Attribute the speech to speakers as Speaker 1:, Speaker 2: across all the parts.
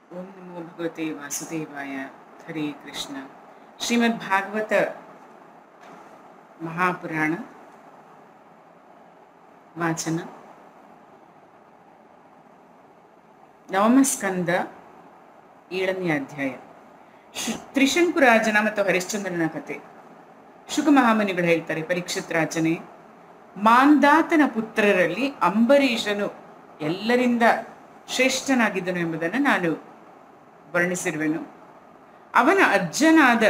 Speaker 1: ओम नमो भगवते वासुदेवाय। हरे कृष्ण। श्रीमद् भागवत महापुराण वाचन ನವಮಸ್ಕಂದ 7ನೇ ಅಧ್ಯಾಯ. ತ್ರಿಶಂಕುರಾಜನ ಮತ್ತು ಹರಿಶ್ಚಂದ್ರನ ಕಥೆ. ಶುಕ ಮಹಾಮುನಿಗಳು ಹೇಳ್ತಾರೆ, ಪರೀಕ್ಷಿತ್ ರಾಜನೇ, ಮಾಂಧಾತನ ಪುತ್ರರಲ್ಲಿ ಅಂಬರೀಷನು ಎಲ್ಲರಿಂದ ಶ್ರೇಷ್ಠನಾಗಿದ್ದನು ಎಂಬುದನ್ನು ನಾನು ವರ್ಣಿಸಿರುವೆನು. ಅವನ ಅಜ್ಜನಾದ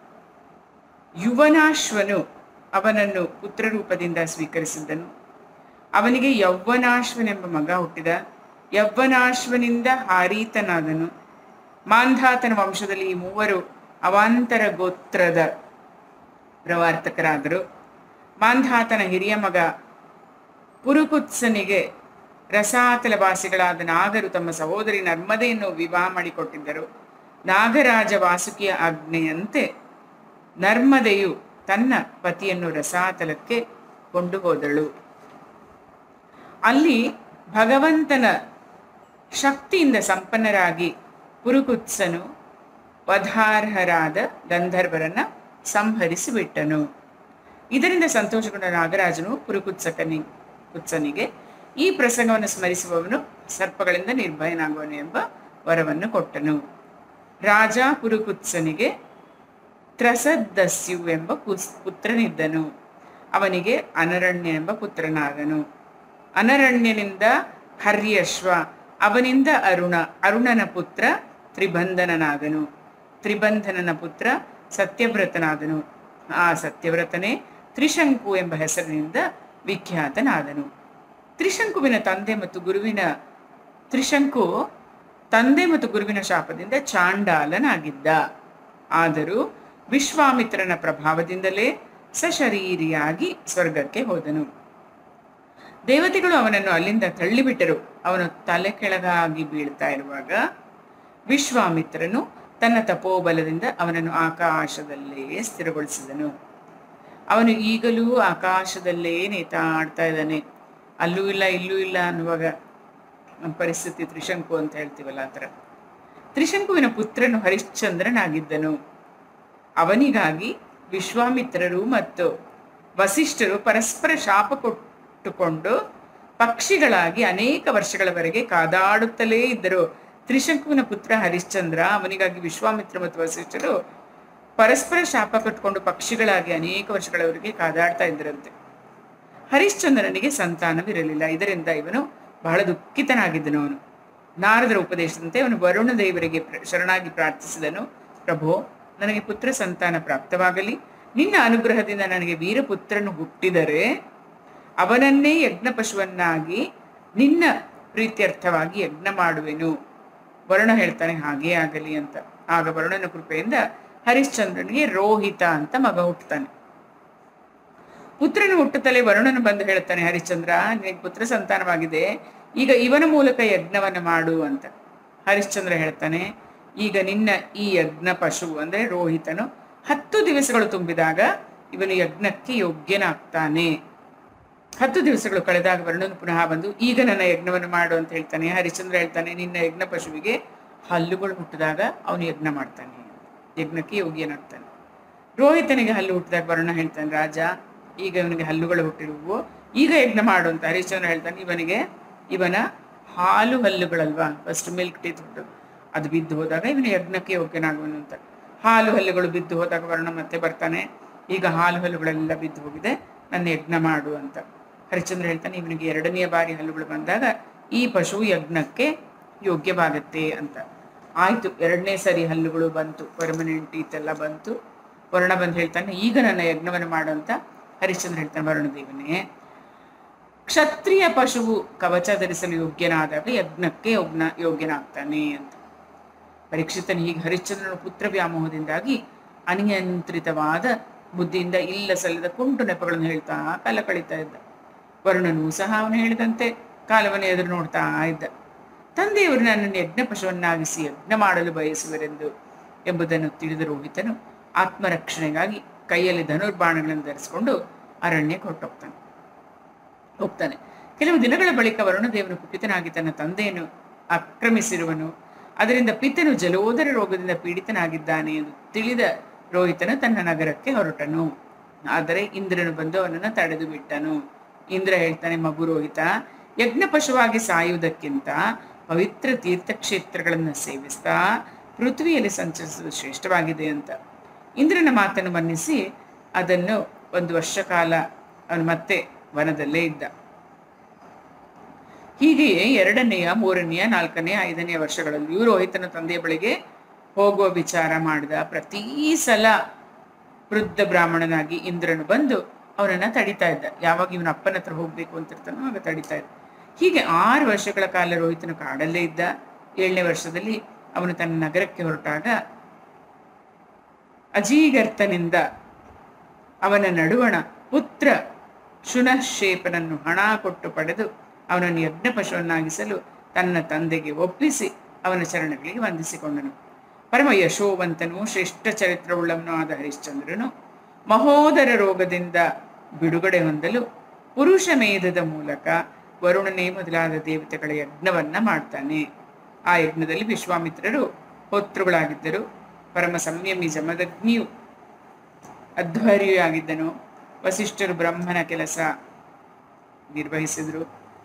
Speaker 1: ಯುವನಾಶ್ವನು ಅವನನ್ನು ಪುತ್ರರೂಪದಿಂದ ಸ್ವೀಕರಿಸಿದ್ದನು. ಅವನಿಗೆ ಯೌವನಾಶ್ವನೆಂಬ ಮಗ ಹುಟ್ಟಿದ. ಯೌವನಾಶ್ವನಿಂದ ಹಾರೀತನಾದನು. ಮಾಂಧಾತನ ವಂಶದಲ್ಲಿ ಈ ಮೂವರು ಅವಾಂತರ ಗೋತ್ರದ ಪ್ರವರ್ತಕರಾದರು. ಮಾಂಧಾತನ ಹಿರಿಯ ಮಗ ಪುರುಕುತ್ಸನಿಗೆ ರಸಾತಲ ವಾಸಿಗಳಾದ ನಾಗರು ತಮ್ಮ ಸಹೋದರಿ ನರ್ಮದೆಯನ್ನು ವಿವಾಹ ಮಾಡಿಕೊಟ್ಟಿದ್ದರು. ನಾಗರಾಜ ವಾಸುಕಿಯ ಆಜ್ಞೆಯಂತೆ ನರ್ಮದೆಯು ತನ್ನ ಪತಿಯನ್ನು ರಸಾತಲಕ್ಕೆ ಕೊಂಡು ಹೋದಳು. ಅಲ್ಲಿ ಭಗವಂತನ ಶಕ್ತಿಯಿಂದ ಸಂಪನ್ನರಾಗಿ ಪುರುಕುತ್ಸನು ವಧಾರ್ಹರಾದ ಗಂಧರ್ವರನ್ನ ಸಂಹರಿಸಿಬಿಟ್ಟನು. ಇದರಿಂದ ಸಂತೋಷಗೊಂಡ ನಾಗರಾಜನು ಕುತ್ಸನಿಗೆ ಈ ಪ್ರಸಂಗವನ್ನು ಸ್ಮರಿಸುವವನು ಸರ್ಪಗಳಿಂದ ನಿರ್ಭಯನಾಗುವನು ಎಂಬ ವರವನ್ನು ಕೊಟ್ಟನು. ರಾಜ ಪುರುಕುತ್ಸನಿಗೆ ತ್ರಸದಸ್ಯು ಎಂಬ ಪುತ್ರನಿದ್ದನು. ಅವನಿಗೆ ಅನರಣ್ಯ ಎಂಬ ಪುತ್ರನಾದನು. ಅನರಣ್ಯನಿಂದ ಹರ್ಯಶ್ವ, ಅವನಿಂದ ಅರುಣನ ಪುತ್ರ ತ್ರಿಬಂಧನನಾದನು. ತ್ರಿಬಂಧನನ ಪುತ್ರ ಸತ್ಯವ್ರತನಾದನು. ಆ ಸತ್ಯವ್ರತನೇ ತ್ರಿಶಂಕು ಎಂಬ ಹೆಸರಿನಿಂದ ವಿಖ್ಯಾತನಾದನು. ತ್ರಿಶಂಕು ತಂದೆ ಮತ್ತು ಗುರುವಿನ ಶಾಪದಿಂದ ಚಾಂಡಾಲನಾಗಿದ್ದ. ಆದರೂ ವಿಶ್ವಾಮಿತ್ರನ ಪ್ರಭಾವದಿಂದಲೇ ಸಶರೀರಿಯಾಗಿ ಸ್ವರ್ಗಕ್ಕೆ ಹೋದನು. ದೇವತೆಗಳು ಅವನನ್ನು ಅಲ್ಲಿಂದ ತಳ್ಳಿಬಿಟ್ಟರು. ಅವನು ತಲೆ ಕೆಳಗಾಗಿ ಬೀಳ್ತಾ ಇರುವಾಗ ವಿಶ್ವಾಮಿತ್ರನು ತನ್ನ ತಪೋಬಲದಿಂದ ಅವನನ್ನು ಆಕಾಶದಲ್ಲೇ ಸ್ಥಿರಗೊಳಿಸಿದನು. ಅವನು ಈಗಲೂ ಆಕಾಶದಲ್ಲೇ ನೇತಾಡ್ತಾ ಇದ್ದಾನೆ. ಅಲ್ಲೂ ಇಲ್ಲ ಇಲ್ಲೂ ಇಲ್ಲ ಅನ್ನುವಾಗ ನಮ್ಮ ಪರಿಸ್ಥಿತಿ ತ್ರಿಶಂಕು ಅಂತ ಹೇಳ್ತೀವಲ್ಲ, ಆ ಥರ. ತ್ರಿಶಂಕುವಿನ ಪುತ್ರನು ಹರಿಶ್ಚಂದ್ರನಾಗಿದ್ದನು. ಅವನಿಗಾಗಿ ವಿಶ್ವಾಮಿತ್ರರು ಮತ್ತು ವಸಿಷ್ಠರು ಪರಸ್ಪರ ಶಾಪ ಕೊಟ್ಟುಕೊಂಡು ಪಕ್ಷಿಗಳಾಗಿ ಅನೇಕ ವರ್ಷಗಳವರೆಗೆ ಕಾದಾಡುತ್ತಲೇ ಇದ್ದರು. ತ್ರಿಶಂಕುವಿನ ಪುತ್ರ ಹರಿಶ್ಚಂದ್ರ, ಅವನಿಗಾಗಿ ವಿಶ್ವಾಮಿತ್ರ ಮತ್ತು ವಸಿಷ್ಠರು ಪರಸ್ಪರ ಶಾಪ ಕಟ್ಟಿಕೊಂಡು ಪಕ್ಷಿಗಳಾಗಿ ಅನೇಕ ವರ್ಷಗಳವರೆಗೆ ಕಾದಾಡ್ತಾ ಇದ್ದರಂತೆ. ಹರಿಶ್ಚಂದ್ರನಿಗೆ ಸಂತಾನವಿರಲಿಲ್ಲ. ಇದರಿಂದ ಇವನು ಬಹಳ ದುಃಖಿತನಾಗಿದ್ದನು. ಅವನು ನಾರದರ ಉಪದೇಶದಂತೆ ಅವನು ವರುಣ ದೇವರಿಗೆ ಶರಣಾಗಿ ಪ್ರಾರ್ಥಿಸಿದನು. ಪ್ರಭೋ, ನನಗೆ ಪುತ್ರ ಸಂತಾನ ಪ್ರಾಪ್ತವಾಗಲಿ. ನಿನ್ನ ಅನುಗ್ರಹದಿಂದ ನನಗೆ ವೀರಪುತ್ರನು ಹುಟ್ಟಿದರೆ ಅವನನ್ನೇ ಯಜ್ಞ ಪಶುವನ್ನಾಗಿ ನಿನ್ನ ಪ್ರೀತ್ಯರ್ಥವಾಗಿ ಯಜ್ಞ ಮಾಡುವೆನು. ವರುಣ ಹೇಳ್ತಾನೆ, ಹಾಗೇ ಆಗಲಿ ಅಂತ. ಆಗ ವರುಣನ ಕೃಪೆಯಿಂದ ಹರಿಶ್ಚಂದ್ರನಿಗೆ ರೋಹಿತ ಅಂತ ಮಗ ಹುಟ್ಟುತ್ತಾನೆ. ಪುತ್ರನು ಹುಟ್ಟುತ್ತಲೇ ವರುಣನು ಬಂದು ಹೇಳ್ತಾನೆ, ಹರಿಶ್ಚಂದ್ರ, ನಿನಗೆ ಪುತ್ರ ಸಂತಾನವಾಗಿದೆ, ಈಗ ಇವನ ಮೂಲಕ ಯಜ್ಞವನ್ನು ಮಾಡು ಅಂತ. ಹರಿಶ್ಚಂದ್ರ ಹೇಳ್ತಾನೆ, ಈಗ ನಿನ್ನ ಈ ಯಜ್ಞ ಪಶು ಅಂದ್ರೆ ರೋಹಿತನು 10 ದಿವಸಗಳು ತುಂಬಿದಾಗ ಇವನು ಯಜ್ಞಕ್ಕೆ ಯೋಗ್ಯನಾಗ್ತಾನೆ. 10 ದಿವಸಗಳು ಕಳೆದಾಗ ವರುಣನು ಪುನಃ ಬಂದು ಈಗ ನನ್ನ ಯಜ್ಞವನ್ನು ಮಾಡು ಅಂತ ಹೇಳ್ತಾನೆ. ಹರಿಶ್ಚಂದ್ರ ಹೇಳ್ತಾನೆ, ನಿನ್ನ ಯಜ್ಞ ಪಶುವಿಗೆ ಹಲ್ಲುಗಳು ಹುಟ್ಟಿದಾಗ ಅವನು ಯಜ್ಞ ಮಾಡ್ತಾನೆ, ಯಜ್ಞಕ್ಕೆ ಯೋಗ್ಯನಾಗ್ತಾನೆ. ರೋಹಿತನಿಗೆ ಹಲ್ಲು ಹುಟ್ಟಿದಾಗ ವರುಣ ಹೇಳ್ತಾನೆ, ರಾಜ, ಈಗ ಇವನಿಗೆ ಹಲ್ಲುಗಳು ಹುಟ್ಟಿರುವು, ಈಗ ಯಜ್ಞ ಮಾಡು ಅಂತ. ಹರಿಶ್ಚಂದ್ರ ಹೇಳ್ತಾನೆ, ಇವನ ಹಾಲು ಹಲ್ಲುಗಳಲ್ವಾ, ಫಸ್ಟ್ ಮಿಲ್ಕ್ ಟೀತ್ ಹುಟ್ಟು, ಅದು ಬಿದ್ದು ಹೋದಾಗ ಇವನು ಯಜ್ಞಕ್ಕೆ ಯೋಗ್ಯನಾಗುವನು ಅಂತ. ಹಾಲು ಹಲ್ಲುಗಳು ಬಿದ್ದು ಹೋದಾಗ ವರುಣ ಮತ್ತೆ ಬರ್ತಾನೆ, ಈಗ ಹಾಲು ಹಲ್ಲುಗಳೆಲ್ಲ ಬಿದ್ದು ಹೋಗಿದೆ, ನನ್ನ ಯಜ್ಞ ಮಾಡು ಅಂತ. ಹರಿಶ್ಚಂದ್ರ ಹೇಳ್ತಾನೆ, ಇವನಿಗೆ 2ನೇ ಬಾರಿ ಹಲ್ಲುಗಳು ಬಂದಾಗ ಈ ಪಶು ಯಜ್ಞಕ್ಕೆ ಯೋಗ್ಯವಾಗತ್ತೆ ಅಂತ. ಆಯ್ತು, 2ನೇ ಸರಿ ಹಲ್ಲುಗಳು ಬಂತು, ಪರ್ಮನೆಂಟ್ ಟೀತೆಲ್ಲ ಬಂತು. ವರುಣ ಬಂದು ಹೇಳ್ತಾನೆ, ಈಗ ನನ್ನ ಯಜ್ಞವನ್ನು ಮಾಡು ಅಂತ. ಹರಿಶ್ಚಂದ್ರ ಹೇಳ್ತಾನೆ, ವರುಣದೇವನೇ, ಕ್ಷತ್ರಿಯ ಪಶುವು ಕವಚ ಧರಿಸಲು ಯೋಗ್ಯನಾದಾಗ ಯಜ್ಞಕ್ಕೆ ಯೋಗ್ಯನಾಗ್ತಾನೆ ಅಂತ. ಪರೀಕ್ಷಿತನು ಹೀಗೆ ಹರಿಶ್ಚಂದ್ರನ ಪುತ್ರ ವ್ಯಾಮೋಹದಿಂದಾಗಿ ಅನಿಯಂತ್ರಿತವಾದ ಬುದ್ಧಿಯಿಂದ ಇಲ್ಲ ಸಲ್ಲದ ಕುಂಟು ನೆಪಗಳನ್ನು ಹೇಳ್ತಾ ಕಾಲ ಕಳೀತಾ ಇದ್ದ. ವರುಣನು ಸಹ ಅವನು ಹೇಳಿದಂತೆ ಕಾಲವನ್ನು ಎದುರು ನೋಡ್ತಾ ಇದ್ದ. ತಂದೆಯವರು ನನ್ನನ್ನು ಯಜ್ಞ ಪಶುವನ್ನಾಗಿಸಿ ಯಜ್ಞ ಮಾಡಲು ಬಯಸುವರೆಂದು ಎಂಬುದನ್ನು ತಿಳಿದ ರೋಹಿತನು ಆತ್ಮರಕ್ಷಣೆಗಾಗಿ ಕೈಯಲ್ಲಿ ಧನುರ್ಬಾಣಗಳನ್ನು ಧರಿಸಿಕೊಂಡು ಅರಣ್ಯಕ್ಕೆ ಹೋಗ್ತಾನೆ. ಕೆಲವು ದಿನಗಳ ಬಳಿಕ ವರುಣದೇವನು ಕುಪಿತನಾಗಿ ತನ್ನ ತಂದೆಯನ್ನು ಆಕ್ರಮಿಸಿರುವನು. ಅದರಿಂದ ಪಿತನು ಜಲೋದರ ರೋಗದಿಂದ ಪೀಡಿತನಾಗಿದ್ದಾನೆ ಎಂದು ತಿಳಿದ ರೋಹಿತನು ತನ್ನ ನಗರಕ್ಕೆ ಹೊರಟನು. ಆದರೆ ಇಂದ್ರನು ಬಂದು ಅವನನ್ನು ತಡೆದು ಬಿಟ್ಟನು. ಇಂದ್ರ ಹೇಳ್ತಾನೆ, ಮಗು ರೋಹಿತ, ಯಜ್ಞ ಪಶುವಾಗಿ ಸಾಯುವುದಕ್ಕಿಂತ ಪವಿತ್ರ ತೀರ್ಥಕ್ಷೇತ್ರಗಳನ್ನು ಸೇವಿಸ್ತಾ ಪೃಥ್ವಿಯಲ್ಲಿ ಸಂಚರಿಸುವುದು ಶ್ರೇಷ್ಠವಾಗಿದೆ ಅಂತ. ಇಂದ್ರನ ಮಾತನ್ನು ಮನ್ನಿಸಿ ಅದನ್ನು 1 ವರ್ಷ ಕಾಲ ಅವನು ಮತ್ತೆ ವನದಲ್ಲೇ ಇದ್ದ. ಹೀಗೆಯೇ 2ನೆಯ 3ನೆಯ 4ನೆಯ 5ನೆಯ ವರ್ಷಗಳಲ್ಲಿಯೂ ರೋಹಿತನ ತಂದೆಯ ಬಳಿಗೆ ಹೋಗುವ ವಿಚಾರ ಮಾಡಿದ. ಪ್ರತೀ ಸಲ ವೃದ್ಧ ಬ್ರಾಹ್ಮಣನಾಗಿ ಇಂದ್ರನು ಬಂದು ಅವನನ್ನ ತಡಿತಾ ಇದ್ದ. ಯಾವಾಗ ಇವನ ಅಪ್ಪನ ಹತ್ರ ಹೋಗ್ಬೇಕು ಅಂತಿರ್ತಾನೋ ಆಗ ತಡಿತಾ ಇದ್ದ. ಹೀಗೆ 6 ವರ್ಷಗಳ ಕಾಲ ರೋಹಿತನು ಕಾಡಲ್ಲೇ ಇದ್ದ. 7ನೇ ವರ್ಷದಲ್ಲಿ ಅವನು ತನ್ನ ನಗರಕ್ಕೆ ಹೊರಟಾಗ ಅಜೀಗರ್ತನಿಂದ ಅವನ ನಡುವಣ ಪುತ್ರ ಶುನಶೇಪನನ್ನು ಹಣ ಕೊಟ್ಟು ಪಡೆದು ಅವನನ್ನು ಯಜ್ಞ ಪಶುವನ್ನಾಗಿಸಲು ತನ್ನ ತಂದೆಗೆ ಒಪ್ಪಿಸಿ ಅವನ ಚರಣಗಳಿಗೆ ವಂದಿಸಿಕೊಂಡನು. ಪರಮ ಯಶೋವಂತನು ಶ್ರೇಷ್ಠ ಚರಿತ್ರವುಳ್ಳವನು ಆದ ಹರಿಶ್ಚಂದ್ರನು ಮಹೋದರ ರೋಗದಿಂದ ಬಿಡುಗಡೆ ಹೊಂದಲು ಪುರುಷ ಮೇಧದ ಮೂಲಕ ವರುಣನೇ ಮೊದಲಾದ ದೇವತೆಗಳ ಯಜ್ಞವನ್ನ ಮಾಡ್ತಾನೆ. ಆ ಯಜ್ಞದಲ್ಲಿ ವಿಶ್ವಾಮಿತ್ರರು ಹೋತೃಗಳಾಗಿದ್ದರು. ಪರಮ ಸಂಯಮಿ ಜಮದಗ್ನಿಯು ಅಧ್ವರ್ಯಾಗಿದ್ದನು. ವಸಿಷ್ಠರು ಬ್ರಹ್ಮನ ಕೆಲಸ ನಿರ್ವಹಿಸಿದರು.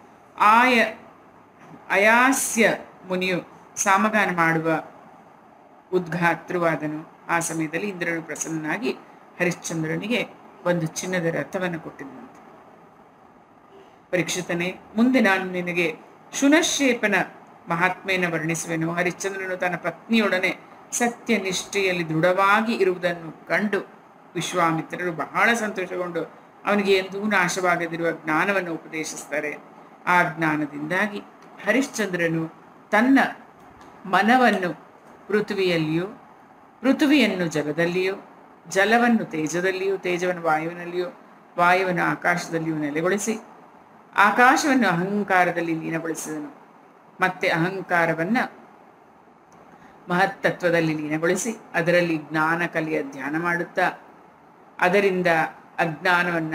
Speaker 1: ಅಯಾಸ್ಯ ಮುನಿಯು ಸಾಮಗಾನ ಮಾಡುವ ಉದ್ಘಾತೃವಾದನು. ಆ ಸಮಯದಲ್ಲಿ ಇಂದ್ರನು ಪ್ರಸನ್ನನಾಗಿ ಹರಿಶ್ಚಂದ್ರನಿಗೆ ಒಂದು ಚಿನ್ನದ ರಥವನ್ನು ಕೊಟ್ಟಿದ್ದಂತೆ. ಪರೀಕ್ಷಿತನೇ, ಮುಂದೆ ನಾನು ನಿನಗೆ ಶುನಶೇಪನ ಮಹಾತ್ಮೆಯನ್ನು ವರ್ಣಿಸುವೆನು. ಹರಿಶ್ಚಂದ್ರನು ತನ್ನ ಪತ್ನಿಯೊಡನೆ ಸತ್ಯ ನಿಷ್ಠೆಯಲ್ಲಿ ದೃಢವಾಗಿ ಇರುವುದನ್ನು ಕಂಡು ವಿಶ್ವಾಮಿತ್ರರು ಬಹಳ ಸಂತೋಷಗೊಂಡು ಅವನಿಗೆ ಎಂದೂ ನಾಶವಾಗದಿರುವ ಜ್ಞಾನವನ್ನು ಉಪದೇಶಿಸ್ತಾರೆ. ಆ ಜ್ಞಾನದಿಂದಾಗಿ ಹರಿಶ್ಚಂದ್ರನು ತನ್ನ ಮನವನ್ನು ಪೃಥ್ವಿಯಲ್ಲಿಯೂ, ಪೃಥ್ವಿಯನ್ನು ಜಲದಲ್ಲಿಯೂ, ಜಲವನ್ನು ತೇಜದಲ್ಲಿಯೂ, ತೇಜವನ್ನು ವಾಯುವಿನಲ್ಲಿಯೂ, ವಾಯುವನ್ನು ಆಕಾಶದಲ್ಲಿಯೂ ನೆಲೆಗೊಳಿಸಿ ಆಕಾಶವನ್ನು ಅಹಂಕಾರದಲ್ಲಿ ಲೀನಗೊಳಿಸಿದನು. ಮತ್ತೆ ಅಹಂಕಾರವನ್ನ ಮಹತ್ತತ್ವದಲ್ಲಿ ಲೀನಗೊಳಿಸಿ ಅದರಲ್ಲಿ ಜ್ಞಾನ ಕಲೆಯ ಧ್ಯಾನ ಮಾಡುತ್ತಾ ಅದರಿಂದ ಅಜ್ಞಾನವನ್ನ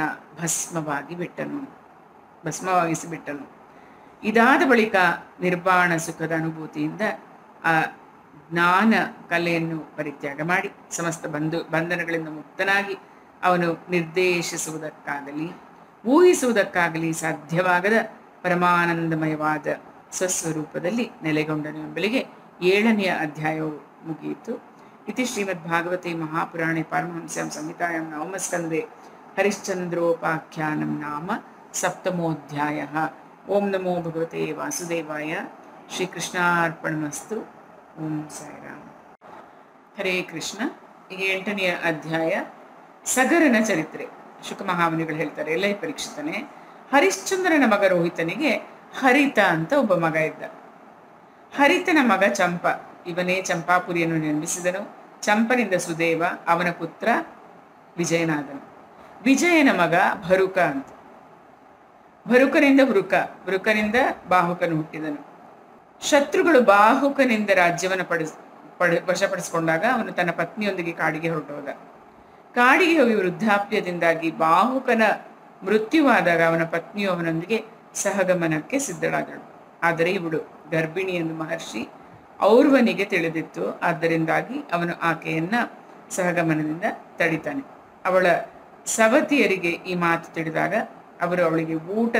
Speaker 1: ಭಸ್ಮವಾಗಿಸಿ ಬಿಟ್ಟನು. ಇದಾದ ಬಳಿಕ ನಿರ್ವಾಣ ಸುಖದ ಅನುಭೂತಿಯಿಂದ ಆ ಜ್ಞಾನ ಕಲೆಯನ್ನು ಪರಿತ್ಯಾಗ ಮಾಡಿ ಸಮಸ್ತ ಬಂಧನಗಳಿಂದ ಮುಕ್ತನಾಗಿ ಅವನು ನಿರ್ದೇಶಿಸುವುದಕ್ಕಾಗಲಿ ಊಹಿಸುವುದಕ್ಕಾಗಲಿ ಸಾಧ್ಯವಾಗದ ಪರಮಾನಂದಮಯವಾದ ಸ್ವಸ್ವರೂಪದಲ್ಲಿ ನೆಲೆಗೊಂಡನು ಎಂಬಲಿಗೆ 7ನೆಯ ಅಧ್ಯಾಯವು ಮುಗಿಯಿತು. ಇತಿ ಶ್ರೀಮದ್ಭಾಗವತೆ ಮಹಾಪುರಾಣೆ ಪಾರಮಹಂಸ್ಯಾಂ ಸಂಹಿತಾಯಾಂ ನವಮಸ್ಕಂದೆ ಹರಿಶ್ಚಂದ್ರೋಪಾಖ್ಯಾನಂ ನಾಮ 7ಮೋಧ್ಯಾಯಃ. ಓಂ ನಮೋ ಭಗವತೆ ವಾಸುದೇವಾಯ. ಶ್ರೀಕೃಷ್ಣಾರ್ಪಣಮಸ್ತು. ಓಂ ಸಾಯಿರಾಮ್. ಹರೇ ಕೃಷ್ಣ. ಈಗ 8ನೆಯ ಅಧ್ಯಾಯ ಸಗರನ ಚರಿತ್ರೆ. ಶುಕಮಹಾಮುನಿಗಳು ಹೇಳ್ತಾರೆ, ಎಲ್ಲ ಪರೀಕ್ಷಿತನೇ, ಹರಿಶ್ಚಂದ್ರನ ಮಗ ರೋಹಿತನಿಗೆ ಹರಿತ ಅಂತ ಒಬ್ಬ ಮಗ ಇದ್ದ. ಹರಿತನ ಮಗ ಚಂಪ. ಇವನೇ ಚಂಪಾಪುರಿಯನ್ನು ನಿರ್ಮಿಸಿದನು. ಚಂಪನಿಂದ ಸುದೇವ, ಅವನ ಪುತ್ರ ವಿಜಯನಾದನು. ವಿಜಯನ ಮಗ ಭರುಕ ಅಂತ. ಭರುಕನಿಂದ ವೃಕ, ವೃಕನಿಂದ ಬಾಹುಕನು ಹುಟ್ಟಿದನು. ಶತ್ರುಗಳು ಬಾಹುಕನಿಂದ ರಾಜ್ಯವನ್ನು ವಶಪಡಿಸಿಕೊಂಡಾಗ ಅವನು ತನ್ನ ಪತ್ನಿಯೊಂದಿಗೆ ಕಾಡಿಗೆ ಹೊರಟೋದ. ಕಾಡಿಗೆ ಹೋಗಿ ವೃದ್ಧಾಪ್ಯದಿಂದಾಗಿ ಬಾಹುಕನ ಮೃತ್ಯುವಾದಾಗ ಅವನ ಪತ್ನಿಯು ಅವನೊಂದಿಗೆ ಸಹಗಮನಕ್ಕೆ ಸಿದ್ಧಳಾದಳು. ಆದರೆ ಇವಳು ಗರ್ಭಿಣಿ ಎಂದು ಮಹರ್ಷಿ ಔರ್ವನಿಗೆ ತಿಳಿದಿತ್ತು. ಆದ್ದರಿಂದಾಗಿ ಅವನು ಆಕೆಯನ್ನ ಸಹಗಮನದಿಂದ ತಡಿತಾನೆ. ಅವಳ ಸವತಿಯರಿಗೆ ಈ ಮಾತು ತಿಳಿದಾಗ ಅವರು ಅವಳಿಗೆ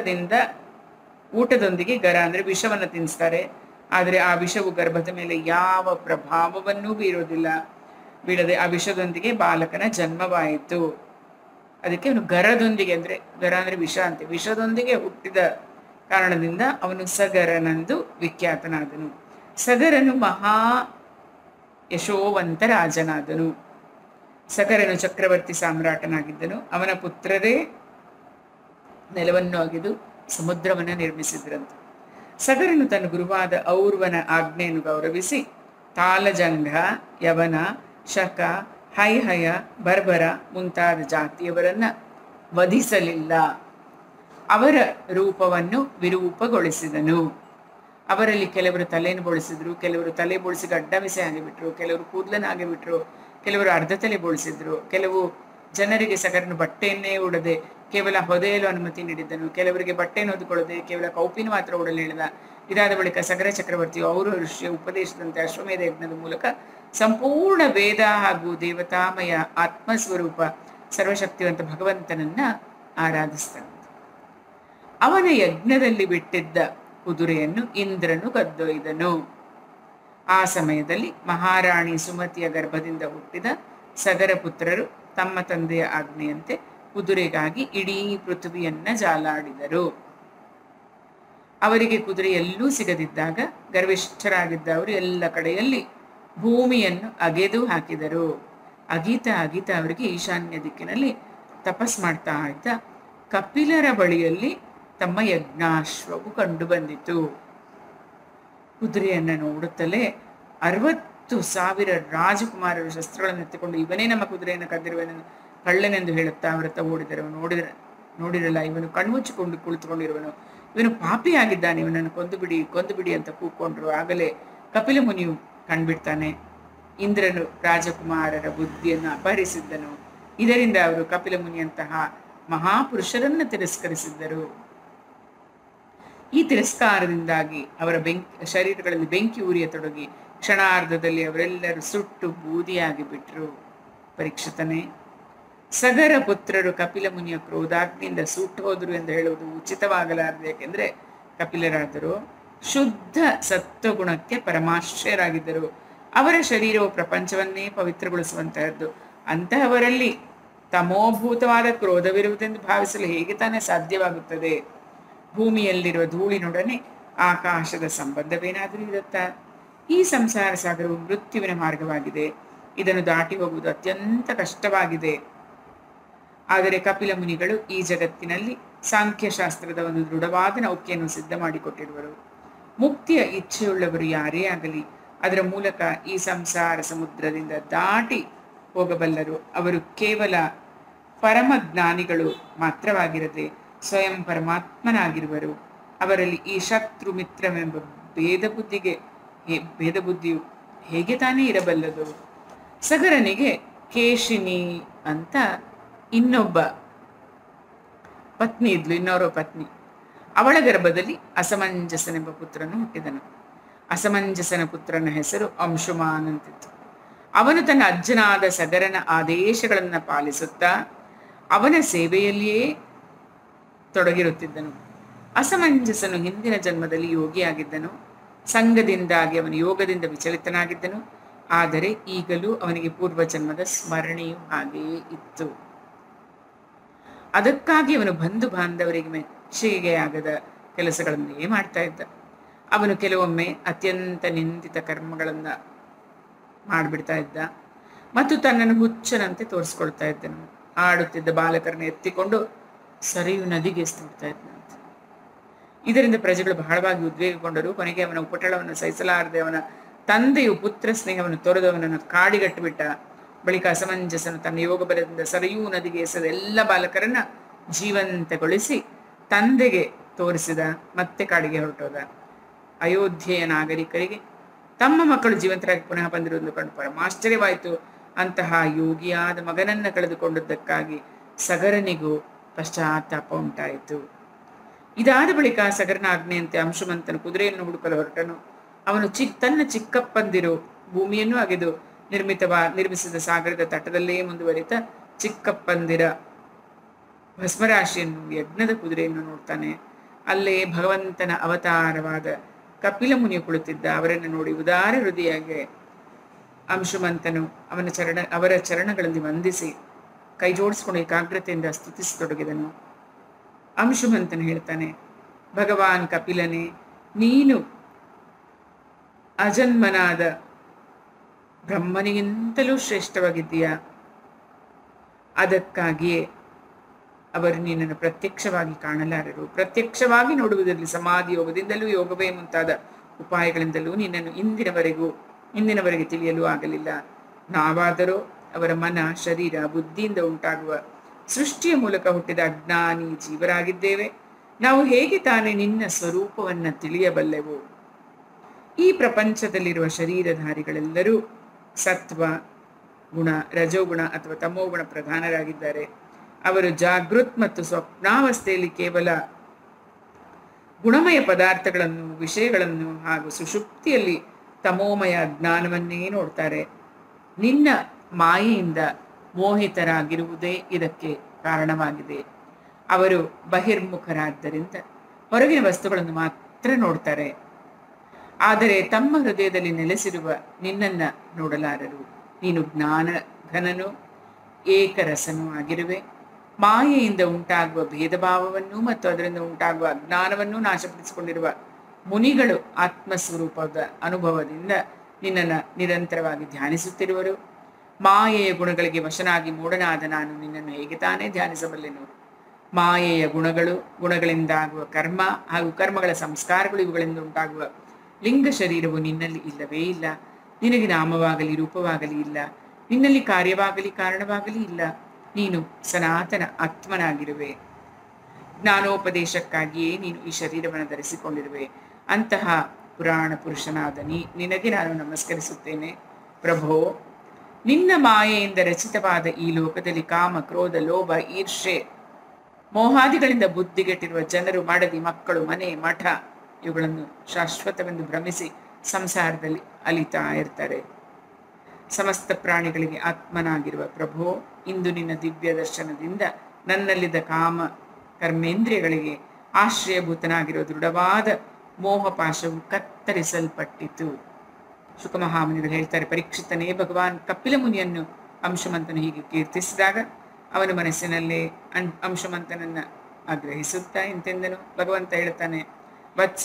Speaker 1: ಊಟದೊಂದಿಗೆ ಗರ ಅಂದ್ರೆ ವಿಷವನ್ನು ತಿನ್ನಿಸ್ತಾರೆ. ಆದರೆ ಆ ವಿಷವು ಗರ್ಭದ ಮೇಲೆ ಯಾವ ಪ್ರಭಾವವನ್ನೂ ಬೀಳದೆ ಆ ವಿಷದೊಂದಿಗೆ ಬಾಲಕನ ಜನ್ಮವಾಯಿತು. ಅದಕ್ಕೆ ಅವನು ಗರದೊಂದಿಗೆ ಗರ ಅಂದ್ರೆ ವಿಷ ಅಂತೆ, ವಿಷದೊಂದಿಗೆ ಹುಟ್ಟಿದ ಕಾರಣದಿಂದ ಅವನು ಸಗರನೆಂದು ವಿಖ್ಯಾತನಾದನು. ಸಗರನು ಮಹಾ ಯಶೋವಂತ ರಾಜನಾದನು. ಸಗರನು ಚಕ್ರವರ್ತಿ ಸಾಮ್ರಾಟನಾಗಿದ್ದನು. ಅವನ ಪುತ್ರರೇ ನೆಲವನ್ನು ಅಗೆದು ಸಮುದ್ರವನ್ನು ನಿರ್ಮಿಸಿದ್ರಂತೆ. ಸಗರನು ತನ್ನ ಗುರುವಾದ ಔರ್ವನ ಆಜ್ಞೆಯನ್ನು ಗೌರವಿಸಿ ತಾಲಜಂಘ, ಯವನ, ಶಕ, ಹೈಹಯ, ಬರ್ಬರ ಮುಂತಾದ ಜಾತಿಯವರನ್ನ ವಧಿಸಲಿಲ್ಲ. ಅವರ ರೂಪವನ್ನು ವಿರೂಪಗೊಳಿಸಿದನು. ಅವರಲ್ಲಿ ಕೆಲವರು ತಲೆಯನ್ನು ಬೋಳಿಸಿದ್ರು, ಕೆಲವರು ತಲೆ ಬೋಳಿಸಿ ಗಡ್ಡ ಮೀಸೆ ಆಗಿಬಿಟ್ರು, ಕೆಲವರು ಕೂದಲನ್ನು ಆಗಿಬಿಟ್ರು, ಕೆಲವರು ಅರ್ಧ ತಲೆ ಬೋಳಿಸಿದ್ರು. ಕೆಲವು ಜನರಿಗೆ ಸಗರನು ಬಟ್ಟೆಯನ್ನೇ ಉಡದೆ ಕೇವಲ ಹೊದೆಯಲು ಅನುಮತಿ ನೀಡಿದ್ದನು. ಕೆಲವರಿಗೆ ಬಟ್ಟೆಯನ್ನು ಹೊದ್ಕೊಳ್ಳದೆ ಕೇವಲ ಕೌಪಿನ ಮಾತ್ರ ಉಡಲು ಹೇಳಿದ. ಇದಾದ ಬಳಿಕ ಸಗರ ಚಕ್ರವರ್ತಿಯು ಅವರು ಋಷಿಯ ಉಪದೇಶದಂತೆ ಅಶ್ವಮೇಧ ಯಜ್ಞದ ಮೂಲಕ ಸಂಪೂರ್ಣ ವೇದ ಹಾಗೂ ದೇವತಾಮಯ ಆತ್ಮಸ್ವರೂಪ ಸರ್ವಶಕ್ತಿವಂತ ಭಗವಂತನನ್ನ ಆರಾಧಿಸ್ತಾನೆ. ಅವನ ಯಜ್ಞದಲ್ಲಿ ಬಿಟ್ಟಿದ್ದ ಕುದುರೆಯನ್ನು ಇಂದ್ರನು ಕದ್ದೊಯ್ದನು. ಆ ಸಮಯದಲ್ಲಿ ಮಹಾರಾಣಿ ಸುಮತಿಯ ಗರ್ಭದಿಂದ ಹುಟ್ಟಿದ ಸಗರ ಪುತ್ರರು ತಮ್ಮ ತಂದೆಯ ಆಜ್ಞೆಯಂತೆ ಕುದುರೆಗಾಗಿ ಇಡೀ ಪೃಥ್ವಿಯನ್ನ ಜಾಲಾಡಿದರು. ಅವರಿಗೆ ಕುದುರೆ ಎಲ್ಲೂ ಸಿಗದಿದ್ದಾಗ ಗರ್ವಿಷ್ಠರಾಗಿದ್ದ ಅವರು ಎಲ್ಲ ಕಡೆಯಲ್ಲಿ ಭೂಮಿಯನ್ನು ಅಗೆದು ಹಾಕಿದರು. ಅಗೀತ ಅವರಿಗೆ ಈಶಾನ್ಯ ದಿಕ್ಕಿನಲ್ಲಿ ತಪಸ್ ಮಾಡ್ತಾ ಇದ್ದ ಕಪಿಲರ ಬಳಿಯಲ್ಲಿ ತಮ್ಮ ಯಜ್ಞಾಶ್ವವು ಕಂಡು ಬಂದಿತು. ಕುದುರೆಯನ್ನು ನೋಡುತ್ತಲೇ 60,000 ರಾಜಕುಮಾರರು ಶಸ್ತ್ರಗಳನ್ನು ಎತ್ತಿಕೊಂಡು ಇವನೇ ನಮ್ಮ ಕುದುರೆಯನ್ನು ಕದ್ದಿರುವನು ಕಳ್ಳನೆಂದು ಹೇಳುತ್ತಾ ಅವರತ್ತ ಓಡಿದರು. ನೋಡಿರಲ್ಲ, ಇವನು ಕಣ್ಮುಚ್ಚಿಕೊಂಡು ಕುಳಿತುಕೊಂಡಿರುವನು, ಇವನು ಪಾಪಿಯಾಗಿದ್ದಾನೆ, ಇವನನ್ನು ಕೊಂದು ಬಿಡಿ ಅಂತ ಕೂಕೊಂಡ್ರು. ಆಗಲೇ ಕಪಿಲ ಮುನಿಯು ಕಂಡ್ಬಿಡ್ತಾನೆ. ಇಂದ್ರನು ರಾಜಕುಮಾರರ ಬುದ್ಧಿಯನ್ನು ಅಪಹರಿಸಿದ್ದನು. ಇದರಿಂದ ಅವರು ಕಪಿಲ ಮುನಿಯಂತಹ ಮಹಾಪುರುಷರನ್ನು ತಿರಸ್ಕರಿಸಿದ್ದರು. ಈ ತಿರಸ್ಕಾರದಿಂದಾಗಿ ಅವರ ಶರೀರಗಳಲ್ಲಿ ಬೆಂಕಿ ಉರಿಯತೊಡಗಿ ಕ್ಷಣಾರ್ಧದಲ್ಲಿ ಅವರೆಲ್ಲರೂ ಸುಟ್ಟು ಬೂದಿಯಾಗಿ ಬಿಟ್ರು. ಪರೀಕ್ಷಿತನೇ, ಸಗರ ಪುತ್ರರು ಕಪಿಲ ಮುನಿಯ ಕ್ರೋಧಾಗ್ನಿಯಿಂದ ಸುಟ್ಟು ಹೋದರು ಎಂದು ಹೇಳುವುದು ಉಚಿತವಾಗಲಾರದು. ಏಕೆಂದರೆ ಕಪಿಲರಾದರು ಶುದ್ಧ ಸತ್ವಗುಣಕ್ಕೆ ಪರಮಾಶ್ರಯರಾಗಿದ್ದರು. ಅವರ ಶರೀರವು ಪ್ರಪಂಚವನ್ನೇ ಪವಿತ್ರಗೊಳಿಸುವಂತಹದ್ದು. ಅಂತಹವರಲ್ಲಿ ತಮೋಭೂತವಾದ ಕ್ರೋಧವಿರುವುದೆಂದು ಭಾವಿಸಲು ಹೇಗೆ ತಾನೇ ಸಾಧ್ಯವಾಗುತ್ತದೆ? ಭೂಮಿಯಲ್ಲಿರುವ ಧೂಳಿನೊಡನೆ ಆಕಾಶದ ಸಂಬಂಧವೇನಾದರೂ ಇರುತ್ತಾ? ಈ ಸಂಸಾರ ಸಾಗರವು ಮೃತ್ಯುವಿನ ಮಾರ್ಗವಾಗಿದೆ. ಇದನ್ನು ದಾಟಿ ಹೋಗುವುದು ಅತ್ಯಂತ ಕಷ್ಟವಾಗಿದೆ. ಆದರೆ ಕಪಿಲ ಮುನಿಗಳು ಈ ಜಗತ್ತಿನಲ್ಲಿ ಸಾಂಖ್ಯಶಾಸ್ತ್ರದ ಒಂದು ದೃಢವಾದ ನೌಕೆಯನ್ನು ಸಿದ್ಧ ಮಾಡಿಕೊಟ್ಟಿರುವರು. ಮುಕ್ತಿಯ ಇಚ್ಛೆಯುಳ್ಳವರು ಯಾರೇ ಆಗಲಿ ಅದರ ಮೂಲಕ ಈ ಸಂಸಾರ ಸಮುದ್ರದಿಂದ ದಾಟಿ ಹೋಗಬಲ್ಲರು. ಅವರು ಕೇವಲ ಪರಮಜ್ಞಾನಿಗಳು ಮಾತ್ರವಾಗಿರದೆ ಸ್ವಯಂ ಪರಮಾತ್ಮನಾಗಿರುವರು. ಅವರಲ್ಲಿ ಈ ಶತ್ರು ಮಿತ್ರವೆಂಬ ಭೇದ ಬುದ್ಧಿಯು ಹೇಗೆ ತಾನೇ ಇರಬಲ್ಲದು? ಸಗರನಿಗೆ ಕೇಶಿನಿ ಅಂತ ಇನ್ನೊಬ್ಬ ಪತ್ನಿ ಇದ್ಲು, ಇನ್ನೋರ್ವ ಪತ್ನಿ. ಅವಳ ಗರ್ಭದಲ್ಲಿ ಅಸಮಂಜಸನೆಂಬ ಪುತ್ರನು ಹುಟ್ಟಿದನು. ಅಸಮಂಜಸನ ಪುತ್ರನ ಹೆಸರು ಅಂಶುಮಾನ್ ಅಂತಿತ್ತು. ಅವನು ತನ್ನ ಅಜ್ಜನಾದ ಸಗರನ ಆದೇಶಗಳನ್ನು ಪಾಲಿಸುತ್ತಾ ಅವನ ಸೇವೆಯಲ್ಲಿಯೇ ತೊಡಗಿರುತ್ತಿದ್ದನು. ಅಸಮಂಜಸನು ಹಿಂದಿನ ಜನ್ಮದಲ್ಲಿ ಯೋಗಿಯಾಗಿದ್ದನು. ಸಂಘದಿಂದಾಗಿ ಅವನು ಯೋಗದಿಂದ ವಿಚಲಿತನಾಗಿದ್ದನು. ಆದರೆ ಈಗಲೂ ಅವನಿಗೆ ಪೂರ್ವ ಜನ್ಮದ ಸ್ಮರಣೆಯು ಹಾಗೆಯೇ ಇತ್ತು. ಅದಕ್ಕಾಗಿ ಅವನು ಬಂಧು ಬಾಂಧವರಿಗೆ ಮೆಚ್ಚುಗೆಯಾಗದ ಕೆಲಸಗಳನ್ನೇ ಮಾಡ್ತಾ ಇದ್ದ. ಅವನು ಕೆಲವೊಮ್ಮೆ ಅತ್ಯಂತ ನಿಂದಿತ ಕರ್ಮಗಳನ್ನ ಮಾಡಿಬಿಡ್ತಾ ಇದ್ದ ಮತ್ತು ತನ್ನನ್ನು ಹುಚ್ಚನಂತೆ ತೋರಿಸ್ಕೊಳ್ತಾ ಇದ್ದನು. ಆಡುತ್ತಿದ್ದ ಬಾಲಕರನ್ನು ಎತ್ತಿಕೊಂಡು ಸರಿಯು ನದಿಗೆ ಎಸ್ತಿಡ್ತಾ ಇದ್ದಂತೆ. ಇದರಿಂದ ಪ್ರಜೆಗಳು ಬಹಳವಾಗಿ ಉದ್ವೇಗಗೊಂಡರು. ಕೊನೆಗೆ ಅವನ ಉಪಟಳವನ್ನು ಸಹಿಸಲಾರದೆ ಅವನ ತಂದೆಯು ಪುತ್ರ ಸ್ನೇಹವನ್ನು ತೊರೆದು ಅವನನ್ನು ಕಾಡಿಗಟ್ಟುಬಿಟ್ಟ. ಬಳಿಕ ಅಸಮಂಜಸನು ತನ್ನ ಯೋಗ ಬಲದಿಂದ ಸರಿಯೂ ನದಿಗೆ ಎಸೆದ ಎಲ್ಲ ಬಾಲಕರನ್ನ ಜೀವಂತಗೊಳಿಸಿ ತಂದೆಗೆ ತೋರಿಸಿದ. ಮತ್ತೆ ಕಾಡಿಗೆ ಹೊರಟೋದ. ಅಯೋಧ್ಯೆಯ ನಾಗರಿಕರಿಗೆ ತಮ್ಮ ಮಕ್ಕಳು ಜೀವಂತರಾಗಿ ಪುನಃ ಬಂದಿರುವುದು ಕಂಡು ಪರಮಾಶ್ಚರ್ಯವಾಯಿತು. ಅಂತಹ ಯೋಗಿಯಾದ ಮಗನನ್ನ ಕಳೆದುಕೊಂಡದ್ದಕ್ಕಾಗಿ ಸಗರನಿಗೂ ಪಶ್ಚಾತ್ತಾಪ ಉಂಟಾಯಿತು. ಇದಾದ ಬಳಿಕ ಸಗರನ ಆಜ್ಞೆಯಂತೆ ಅಂಶುಮಂತನು ಕುದುರೆಯನ್ನು ಹುಡುಕಲು ಹೊರಟನು. ಅವನು ತನ್ನ ಚಿಕ್ಕಪ್ಪಂದಿರು ಭೂಮಿಯನ್ನು ಅಗೆದು ನಿರ್ಮಿಸಿದ ಸಾಗರದ ತಟದಲ್ಲೇ ಮುಂದುವರಿತ ಚಿಕ್ಕಪ್ಪಂದಿರ ಭಸ್ಮರಾಶಿಯನ್ನು ಯಜ್ಞದ ಕುದುರೆಯನ್ನು ನೋಡ್ತಾನೆ. ಅಲ್ಲೇ ಭಗವಂತನ ಅವತಾರವಾದ ಕಪಿಲ ಮುನಿಯು ಕುಳಿತಿದ್ದ. ಅವರನ್ನು ನೋಡಿ ಉದಾರ ಹೃದಯಾಗಿ ಅಂಶುಮಂತನು ಅವರ ಚರಣಗಳಲ್ಲಿ ವಂದಿಸಿ ಕೈ ಜೋಡಿಸಿಕೊಂಡು ಏಕಾಗ್ರತೆಯಿಂದ ಸ್ತುತಿಸತೊಡಗಿದನು. ಅಂಶುಮಂತನು ಹೇಳ್ತಾನೆ, ಭಗವಾನ್ ಕಪಿಲನೇ, ನೀನು ಅಜನ್ಮನಾದ ಬ್ರಹ್ಮನಿಗಿಂತಲೂ ಶ್ರೇಷ್ಠವಾಗಿದ್ದೀಯಾ. ಅದಕ್ಕಾಗಿಯೇ ಅವರು ನಿನ್ನನ್ನು ಪ್ರತ್ಯಕ್ಷವಾಗಿ ಕಾಣಲಾರರು. ಪ್ರತ್ಯಕ್ಷವಾಗಿ ನೋಡುವುದರಲ್ಲಿ ಸಮಾಧಿ ಯೋಗದಿಂದಲೂ ಯೋಗವೇ ಮುಂತಾದ ಉಪಾಯಗಳಿಂದಲೂ ನಿನ್ನನ್ನು ಇಂದಿನವರೆಗೆ ತಿಳಿಯಲು ಆಗಲಿಲ್ಲ. ನಾವಾದರೂ ಅವರ ಮನ, ಶರೀರ, ಬುದ್ಧಿಯಿಂದ ಉಂಟಾಗುವ ಸೃಷ್ಟಿಯ ಮೂಲಕ ಹುಟ್ಟಿದ ಅಜ್ಞಾನಿ ಜೀವರಾಗಿದ್ದೇವೆ. ನಾವು ಹೇಗೆ ತಾನೇ ನಿನ್ನ ಸ್ವರೂಪವನ್ನು ತಿಳಿಯಬಲ್ಲೆವು? ಈ ಪ್ರಪಂಚದಲ್ಲಿರುವ ಶರೀರಧಾರಿಗಳೆಲ್ಲರೂ ಸತ್ವ ಗುಣ, ರಜೋಗುಣ ಅಥವಾ ತಮೋಗುಣ ಪ್ರಧಾನರಾಗಿದ್ದಾರೆ. ಅವರು ಜಾಗೃತ್ ಮತ್ತು ಸ್ವಪ್ನಾವಸ್ಥೆಯಲ್ಲಿ ಕೇವಲ ಗುಣಮಯ ಪದಾರ್ಥಗಳನ್ನು, ವಿಷಯಗಳನ್ನು ಹಾಗೂ ಸುಷುಪ್ತಿಯಲ್ಲಿ ತಮೋಮಯ ಅಜ್ಞಾನವನ್ನೇ ನೋಡ್ತಾರೆ. ನಿನ್ನ ಮಾಯೆಯಿಂದ ಮೋಹಿತರಾಗಿರುವುದೇ ಇದಕ್ಕೆ ಕಾರಣವಾಗಿದೆ. ಅವರು ಬಹಿರ್ಮುಖರಾದ್ದರಿಂದ ಹೊರಗಿನ ವಸ್ತುಗಳನ್ನು ಮಾತ್ರ ನೋಡ್ತಾರೆ. ಆದರೆ ತಮ್ಮ ಹೃದಯದಲ್ಲಿ ನೆಲೆಸಿರುವ ನಿನ್ನನ್ನ ನೋಡಲಾರರು. ನೀನು ಜ್ಞಾನ ಘನನು, ಏಕರಸನೂ ಆಗಿರುವೆ. ಮಾಯೆಯಿಂದ ಉಂಟಾಗುವ ಭೇದ ಭಾವವನ್ನು ಮತ್ತು ಅದರಿಂದ ಉಂಟಾಗುವ ಅಜ್ಞಾನವನ್ನು ನಾಶಪಡಿಸಿಕೊಂಡಿರುವ ಮುನಿಗಳು ಆತ್ಮಸ್ವರೂಪದ ಅನುಭವದಿಂದ ನಿನ್ನನ್ನು ನಿರಂತರವಾಗಿ ಧ್ಯಾನಿಸುತ್ತಿರುವರು. ಮಾಯೆಯ ಗುಣಗಳಿಗೆ ವಶನಾಗಿ ಮೂಢನಾದ ನಾನು ನಿನ್ನನ್ನು ಹೇಗೆ ತಾನೇ ಧ್ಯಾನಿಸಬಲ್ಲೆನು? ಮಾಯೆಯ ಗುಣಗಳು, ಗುಣಗಳಿಂದಾಗುವ ಕರ್ಮ ಹಾಗೂ ಕರ್ಮಗಳ ಸಂಸ್ಕಾರಗಳು, ಇವುಗಳಿಂದ ಉಂಟಾಗುವ ಲಿಂಗ ಶರೀರವು ನಿನ್ನಲ್ಲಿ ಇಲ್ಲವೇ ಇಲ್ಲ. ನಿನಗೆ ನಾಮವಾಗಲಿ ರೂಪವಾಗಲಿ ಇಲ್ಲ. ನಿನ್ನಲ್ಲಿ ಕಾರ್ಯವಾಗಲಿ ಕಾರಣವಾಗಲಿ ಇಲ್ಲ. ನೀನು ಸನಾತನ ಆತ್ಮನಾಗಿರುವೆ. ಜ್ಞಾನೋಪದೇಶಕ್ಕಾಗಿಯೇ ನೀನು ಈ ಶರೀರವನ್ನು ಧರಿಸಿಕೊಂಡಿರುವೆ. ಅಂತಹ ಪುರಾಣ ಪುರುಷನಾದ ನಿನಗೆ ನಾನು ನಮಸ್ಕರಿಸುತ್ತೇನೆ. ಪ್ರಭೋ, ನಿನ್ನ ಮಾಯೆಯಿಂದ ರಚಿತವಾದ ಈ ಲೋಕದಲ್ಲಿ ಕಾಮ, ಕ್ರೋಧ, ಲೋಭ, ಈರ್ಷೆ, ಮೋಹಾದಿಗಳಿಂದ ಬುದ್ಧಿಗೆಟ್ಟಿರುವ ಜನರು, ಮಡದಿ, ಮಕ್ಕಳು, ಮನೆ, ಮಠ ಇವುಗಳನ್ನು ಶಾಶ್ವತವೆಂದು ಭ್ರಮಿಸಿ ಸಂಸಾರದಲ್ಲಿ ಅಲಿತಾ ಇರ್ತಾರೆ. ಸಮಸ್ತ ಪ್ರಾಣಿಗಳಿಗೆ ಆತ್ಮನಾಗಿರುವ ಪ್ರಭೋ, ಇಂದು ನಿನ್ನ ದಿವ್ಯ ದರ್ಶನದಿಂದ ನನ್ನಲ್ಲಿದ್ದ ಕಾಮ ಕರ್ಮೇಂದ್ರಿಯಗಳಿಗೆ ಆಶ್ರಯಭೂತನಾಗಿರುವ ದೃಢವಾದ ಮೋಹಪಾಶವು ಕತ್ತರಿಸಲ್ಪಟ್ಟಿತು. ಶುಕಮಹಾಮುನಿಗಳು ಹೇಳ್ತಾರೆ, ಪರೀಕ್ಷಿತನೇ ಭಗವಾನ್ ಕಪಿಲ ಮುನಿಯನ್ನು ಅಂಶುಮಂತನು ಹೀಗೆ ಕೀರ್ತಿಸಿದಾಗ ಅವನ ಮನಸ್ಸಿನಲ್ಲೇ ಅಂಶುಮಂತನನ್ನ ಆಗ್ರಹಿಸುತ್ತಾ ಇಂತೆಂದನು. ಭಗವಂತ ಹೇಳ್ತಾನೆ, ವತ್ಸ,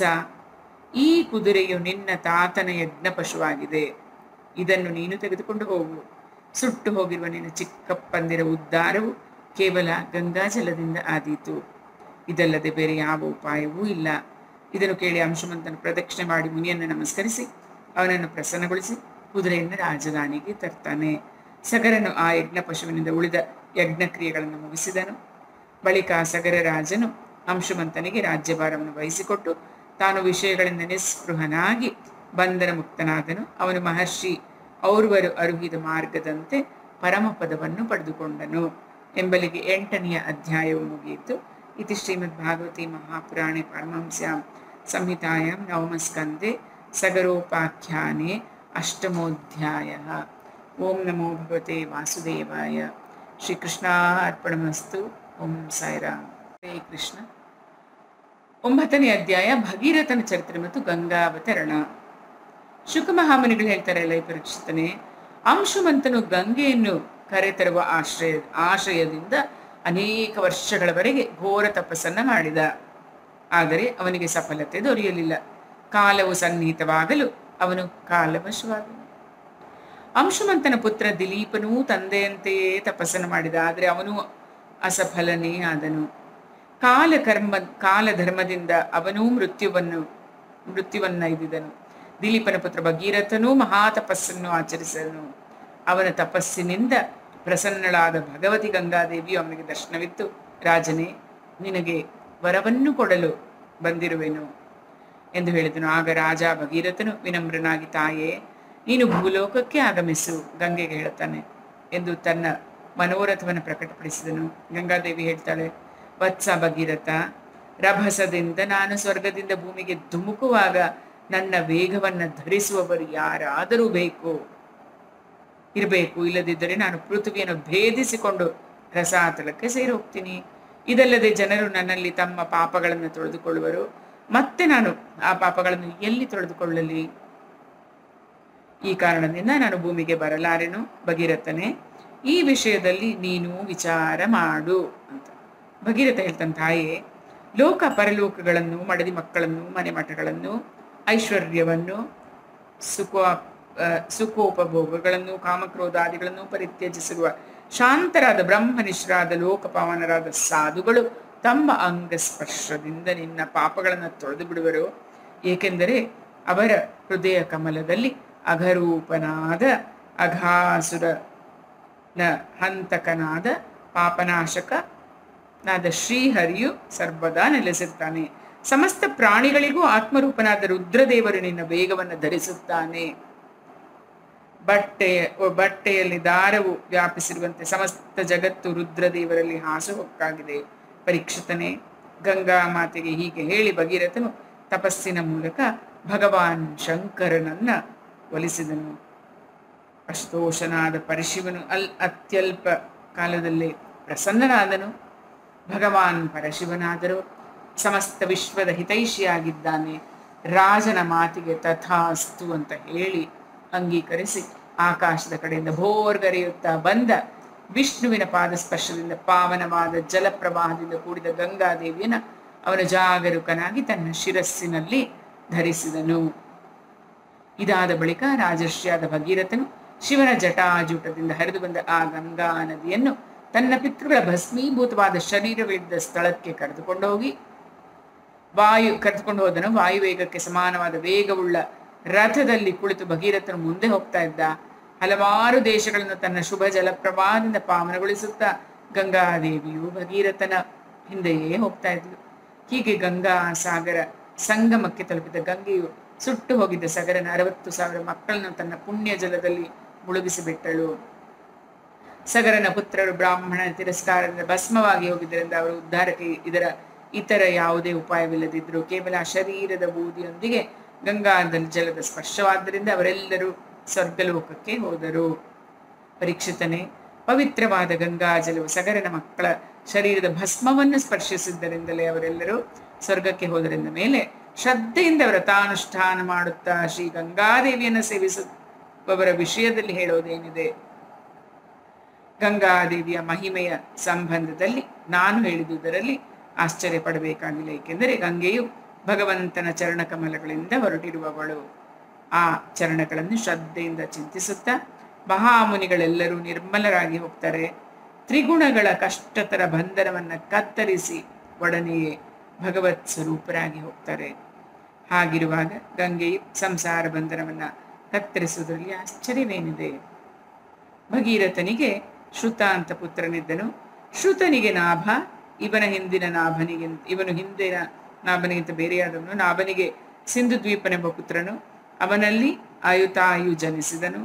Speaker 1: ಈ ಕುದುರೆಯು ನಿನ್ನ ತಾತನ ಯಜ್ಞ ಪಶುವಾಗಿದೆ. ಇದನ್ನು ನೀನು ತೆಗೆದುಕೊಂಡು ಹೋಗು. ಸುಟ್ಟು ಹೋಗಿರುವ ನಿನ್ನ ಚಿಕ್ಕಪ್ಪಂದಿರ ಉದ್ಧಾರವು ಕೇವಲ ಗಂಗಾಜಲದಿಂದ ಆದೀತು. ಇದಲ್ಲದೆ ಬೇರೆ ಯಾವ ಉಪಾಯವೂ ಇಲ್ಲ. ಇದನ್ನು ಕೇಳಿ ಅಂಶುಮಂತನು ಪ್ರದಕ್ಷಿಣೆ ಮಾಡಿ ಮುನಿಯನ್ನು ನಮಸ್ಕರಿಸಿ ಅವನನ್ನು ಪ್ರಸನ್ನಗೊಳಿಸಿ ಕುದುರೆಯನ್ನು ರಾಜಧಾನಿಗೆ ತರ್ತಾನೆ. ಸಗರನು ಆ ಯಜ್ಞ ಪಶುವಿನಿಂದ ಉಳಿದ ಯಜ್ಞ ಕ್ರಿಯೆಗಳನ್ನು ಮುಗಿಸಿದನು. ಬಳಿಕ ಸಗರ ರಾಜನು ಅಂಶುಮಂತನಿಗೆ ರಾಜ್ಯಭಾರವನ್ನು ವಹಿಸಿಕೊಟ್ಟು ತಾನು ವಿಷಯಗಳಿಂದ ನಿಸ್ಪೃಹನಾಗಿ ಬಂಧನ ಮುಕ್ತನಾದನು. ಅವನು ಮಹರ್ಷಿ ಔರ್ವರು ಅರುಹಿದ ಮಾರ್ಗದಂತೆ ಪರಮಪದವನ್ನು ಪಡೆದುಕೊಂಡನು ಎಂಬಲಿಗೆ 8ನೇ ಅಧ್ಯಾಯವು ಮುಗಿಯಿತು. ಇತಿ ಶ್ರೀಮದ್ ಭಾಗವತಿ ಮಹಾಪುರಾಣೆ ಪಾರಮಹಂಸ್ಯಾಂ ಸಂಹಿತಾಯಾಂ ನವಮಸ್ಕಂದೆ ಸಗರೋಪಾಖ್ಯಾನೆ ಅಷ್ಟಮೋಧ್ಯಾಯಃ. ಓಂ ನಮೋ ಭಗವತೆ ವಾಸುದೇವಾಯ. ಶ್ರೀಕೃಷ್ಣಾರ್ಪಣಮಸ್ತು. ಓಂ ಸಾಯಿರಾಮ್. ಹರೇ ಕೃಷ್ಣ. 9ನೇ ಅಧ್ಯಾಯ ಭಗೀರಥನ ಚರಿತ್ರೆ ಮತ್ತು ಗಂಗಾವತರಣ. ಶುಕಮಹಾಮುನಿಗಳು ಹೇಳ್ತಾರೆ, ಲೈ ಪರೀಕ್ಷಿತನೇ, ಅಂಶುಮಂತನು ಗಂಗೆಯನ್ನು ಕರೆತರುವ ಆಶ್ರಯದಿಂದ ಅನೇಕ ವರ್ಷಗಳವರೆಗೆ ಘೋರ ತಪಸ್ಸನ್ನ ಮಾಡಿದ. ಆದರೆ ಅವನಿಗೆ ಸಫಲತೆ ದೊರೆಯಲಿಲ್ಲ. ಕಾಲವು ಸನ್ನಿಹಿತವಾಗಲು ಅವನು ಕಾಲವಶವಾದನು. ಅಂಶುಮಂತನ ಪುತ್ರ ದಿಲೀಪನೂ ತಂದೆಯಂತೆಯೇ ತಪಸ್ಸನ್ನು ಮಾಡಿದ. ಆದರೆ ಅವನು ಅಸಫಲನೇ ಆದನು. ಕಾಲಧರ್ಮದಿಂದ ಅವನೂ ಮೃತ್ಯುವನ್ನೈದಿದನು. ದಿಲೀಪನ ಪುತ್ರ ಭಗೀರಥನೂ ಮಹಾತಪಸ್ಸನ್ನು ಆಚರಿಸಿದನು. ಅವನ ತಪಸ್ಸಿನಿಂದ ಪ್ರಸನ್ನಳಾದ ಭಗವತಿ ಗಂಗಾದೇವಿಯು ಅವನಿಗೆ ದರ್ಶನವಿತ್ತು. ರಾಜನೇ, ನಿನಗೆ ವರವನ್ನು ಕೊಡಲು ಬಂದಿರುವೆನು ಎಂದು ಹೇಳಿದನು. ಆಗ ರಾಜ ಭಗೀರಥನು ವಿನಮ್ರನಾಗಿ, ತಾಯೇ, ನೀನು ಭೂಲೋಕಕ್ಕೆ ಆಗಮಿಸು, ಗಂಗೆಗೆ ಹೇಳ್ತಾನೆ ಎಂದು ತನ್ನ ಮನೋರಥವನ್ನು ಪ್ರಕಟಪಡಿಸಿದನು. ಗಂಗಾದೇವಿ ಹೇಳ್ತಾಳೆ, ವತ್ಸ ಭಗೀರಥ, ರಭಸದಿಂದ ನಾನು ಸ್ವರ್ಗದಿಂದ ಭೂಮಿಗೆ ಧುಮುಕುವಾಗ ನನ್ನ ವೇಗವನ್ನು ಧರಿಸುವವರು ಯಾರಾದರೂ ಇರಬೇಕು. ಇಲ್ಲದಿದ್ದರೆ ನಾನು ಪೃಥ್ವಿಯನ್ನು ಭೇದಿಸಿಕೊಂಡು ರಸಾತಲಕ್ಕೆ ಸೇರಿ ಹೋಗ್ತೀನಿ. ಇದಲ್ಲದೆ ಜನರು ನನ್ನಲ್ಲಿ ತಮ್ಮ ಪಾಪಗಳನ್ನು ತೊಳೆದುಕೊಳ್ಳುವರು. ಮತ್ತೆ ನಾನು ಆ ಪಾಪಗಳನ್ನು ಎಲ್ಲಿ ತೊಳೆದುಕೊಳ್ಳಲಿ? ಈ ಕಾರಣದಿಂದ ನಾನು ಭೂಮಿಗೆ ಬರಲಾರೆನು. ಭಗೀರಥನೇ, ಈ ವಿಷಯದಲ್ಲಿ ನೀನು ವಿಚಾರ ಮಾಡು ಅಂತ. ಭಗೀರಥ ಹೇಳ್ತಾನೆ, ತಾಯೇ, ಲೋಕ ಪರಲೋಕಗಳನ್ನು, ಮಡದಿ ಮಕ್ಕಳನ್ನು, ಮನೆ ಮಠಗಳನ್ನು, ಐಶ್ವರ್ಯವನ್ನು, ಸುಖೋಪಭೋಗಗಳನ್ನು, ಕಾಮಕ್ರೋಧಾದಿಗಳನ್ನು ಪರಿತ್ಯಜಿಸಿರುವ ಶಾಂತರಾದ ಬ್ರಹ್ಮನಿಷ್ಠರಾದ ಲೋಕಪಾವನರಾದ ಸಾಧುಗಳು ತಮ್ಮ ಅಂಗಸ್ಪರ್ಶದಿಂದ ನಿನ್ನ ಪಾಪಗಳನ್ನು ತೊಳೆದು ಬಿಡುವರು. ಏಕೆಂದರೆ ಅವರ ಹೃದಯ ಕಮಲದಲ್ಲಿ ಅಘರೂಪನಾದ ಅಘಾಸುರನ ಹಂತಕನಾದ ಪಾಪನಾಶಕನಾದ ಶ್ರೀಹರಿಯು ಸರ್ವದಾ ನೆಲೆಸಿರ್ತಾನೆ. ಸಮಸ್ತ ಪ್ರಾಣಿಗಳಿಗೂ ಆತ್ಮರೂಪನಾದ ರುದ್ರದೇವರು ನಿನ್ನ ವೇಗವನ್ನು ಧರಿಸುತ್ತಾನೆ. ಬಟ್ಟೆಯಲ್ಲಿ ದಾರವು ವ್ಯಾಪಿಸಿರುವಂತೆ ಸಮಸ್ತ ಜಗತ್ತು ರುದ್ರದೇವರಲ್ಲಿ ಹಾಸುಹೊಕ್ಕಾಗಿದೆ. ಪರೀಕ್ಷಿತನೇ, ಗಂಗಾ ಮಾತೆಗೆ ಹೀಗೆ ಹೇಳಿ ಭಗೀರಥನು ತಪಸ್ಸಿನ ಮೂಲಕ ಭಗವಾನ್ ಶಂಕರನನ್ನ ಒಲಿಸಿದನು. ಅಸ್ತೋಷನಾದ ಪರಶಿವನು ಅತ್ಯಲ್ಪ ಕಾಲದಲ್ಲಿ ಪ್ರಸನ್ನನಾದನು. ಭಗವಾನ್ ಪರಶಿವನಾದರೂ ಸಮಸ್ತ ವಿಶ್ವದ ಹಿತೈಷಿಯಾಗಿದ್ದಾನೆ, ರಾಜನ ಮಾತಿಗೆ ತಥಾಸ್ತು ಅಂತ ಹೇಳಿ ಅಂಗೀಕರಿಸಿ ಆಕಾಶದ ಕಡೆಯಿಂದ ಭೋರ್ಗರೆಯುತ್ತಾ ಬಂದ ವಿಷ್ಣುವಿನ ಪಾದಸ್ಪರ್ಶದಿಂದ ಪಾವನವಾದ ಜಲಪ್ರವಾಹದಿಂದ ಕೂಡಿದ ಗಂಗಾದೇವಿಯನ್ನು ಅವನ ಜಾಗರೂಕನಾಗಿ ತನ್ನ ಶಿರಸ್ಸಿನಲ್ಲಿ ಧರಿಸಿದನು. ಇದಾದ ಬಳಿಕ ರಾಜರ್ಷಿಯಾದ ಭಗೀರಥನು ಶಿವನ ಜಟಾಜೂಟದಿಂದ ಹರಿದು ಬಂದ ಆ ಗಂಗಾ ನದಿಯನ್ನು ತನ್ನ ಪಿತೃಗಳ ಭಸ್ಮೀಭೂತವಾದ ಶರೀರಗಳಿದ್ದ ಸ್ಥಳಕ್ಕೆ ಕರೆದುಕೊಂಡು ಹೋದನು. ವಾಯುವೇಗಕ್ಕೆ ಸಮಾನವಾದ ವೇಗವುಳ್ಳ ರಥದಲ್ಲಿ ಕುಳಿತು ಭಗೀರಥನು ಮುಂದೆ ಹೋಗ್ತಾ ಇದ್ದ. ಹಲವಾರು ದೇಶಗಳನ್ನು ತನ್ನ ಶುಭ ಜಲಪ್ರವಾಹದಿಂದ ಪಾವನಗೊಳಿಸುತ್ತಾ ಗಂಗಾದೇವಿಯು ಭಗೀರಥನ ಹಿಂದೆಯೇ ಹೋಗ್ತಾ ಇದ್ಲು. ಹೀಗೆ ಗಂಗಾ ಸಾಗರ ಸಂಗಮಕ್ಕೆ ತಲುಪಿದ ಗಂಗೆಯು ಸುಟ್ಟು ಹೋಗಿದ್ದ ಸಗರನ 60,000 ಮಕ್ಕಳನ್ನು ತನ್ನ ಪುಣ್ಯ ಜಲದಲ್ಲಿ ಮುಳುಗಿಸಿಬಿಟ್ಟಳು. ಸಗರನ ಪುತ್ರರು ಬ್ರಾಹ್ಮಣ ತಿರಸ್ಕಾರದಿಂದ ಭಸ್ಮವಾಗಿ ಹೋಗಿದ್ದರಿಂದ ಅವರ ಉದ್ಧಾರಕ್ಕೆ ಇತರ ಯಾವುದೇ ಉಪಾಯವಿಲ್ಲದಿದ್ದರು. ಕೇವಲ ಶರೀರದ ಬೂದಿಯೊಂದಿಗೆ ಗಂಗಾದಲ್ಲಿ ಜಲದ ಸ್ಪರ್ಶವಾದ್ದರಿಂದ ಅವರೆಲ್ಲರೂ ಸ್ವರ್ಗಲೋಕಕ್ಕೆ ಹೋದರು. ಪರೀಕ್ಷಿತನೇ, ಪವಿತ್ರವಾದ ಗಂಗಾ ಜಲವು ಸಗರನ ಮಕ್ಕಳ ಶರೀರದ ಭಸ್ಮವನ್ನು ಸ್ಪರ್ಶಿಸಿದ್ದರಿಂದಲೇ ಅವರೆಲ್ಲರೂ ಸ್ವರ್ಗಕ್ಕೆ ಹೋದರಿಂದ ಮೇಲೆ ಶ್ರದ್ಧೆಯಿಂದ ವ್ರತಾನುಷ್ಠಾನ ಮಾಡುತ್ತಾ ಶ್ರೀ ಗಂಗಾದೇವಿಯನ್ನು ಸೇವಿಸುವವರ ವಿಷಯದಲ್ಲಿ ಹೇಳೋದೇನಿದೆ? ಗಂಗಾದೇವಿಯ ಮಹಿಮೆಯ ಸಂಬಂಧದಲ್ಲಿ ನಾನು ಹೇಳಿದುದರಲ್ಲಿ ಆಶ್ಚರ್ಯ ಪಡಬೇಕಾಗಿಲ್ಲ. ಏಕೆಂದರೆ ಗಂಗೆಯು ಭಗವಂತನ ಚರಣಕಮಲಗಳಿಂದ ಹೊರಟಿರುವವಳು. ಆ ಚರಣಗಳನ್ನು ಶ್ರದ್ಧೆಯಿಂದ ಚಿಂತಿಸುತ್ತಾ ಮಹಾಮುನಿಗಳೆಲ್ಲರೂ ನಿರ್ಮಲರಾಗಿ ಹೋಗ್ತಾರೆ. ತ್ರಿಗುಣಗಳ ಕಷ್ಟತರ ಬಂಧನವನ್ನು ಕತ್ತರಿಸಿ ಒಡನೆಯೇ ಭಗವತ್ ಸ್ವರೂಪರಾಗಿ ಹೋಗ್ತಾರೆ. ಹಾಗಿರುವಾಗ ಗಂಗೆಯು ಸಂಸಾರ ಬಂಧನವನ್ನು ಕತ್ತರಿಸುವುದರಲ್ಲಿ ಆಶ್ಚರ್ಯವೇನಿದೆ? ಭಗೀರಥನಿಗೆ ಶ್ರುತ ಅಂತ ಪುತ್ರನಿದ್ದನು. ಶ್ರುತನಿಗೆ ನಾಭ, ಇವನು ಹಿಂದಿನ ನಾಭನಿಗಿಂತ ಬೇರೆಯಾದವನು. ನಾಭನಿಗೆ ಸಿಂಧು ದ್ವೀಪನೆಂಬ ಪುತ್ರನು. ಅವನಲ್ಲಿ ಆಯುತಾಯು ಜನಿಸಿದನು.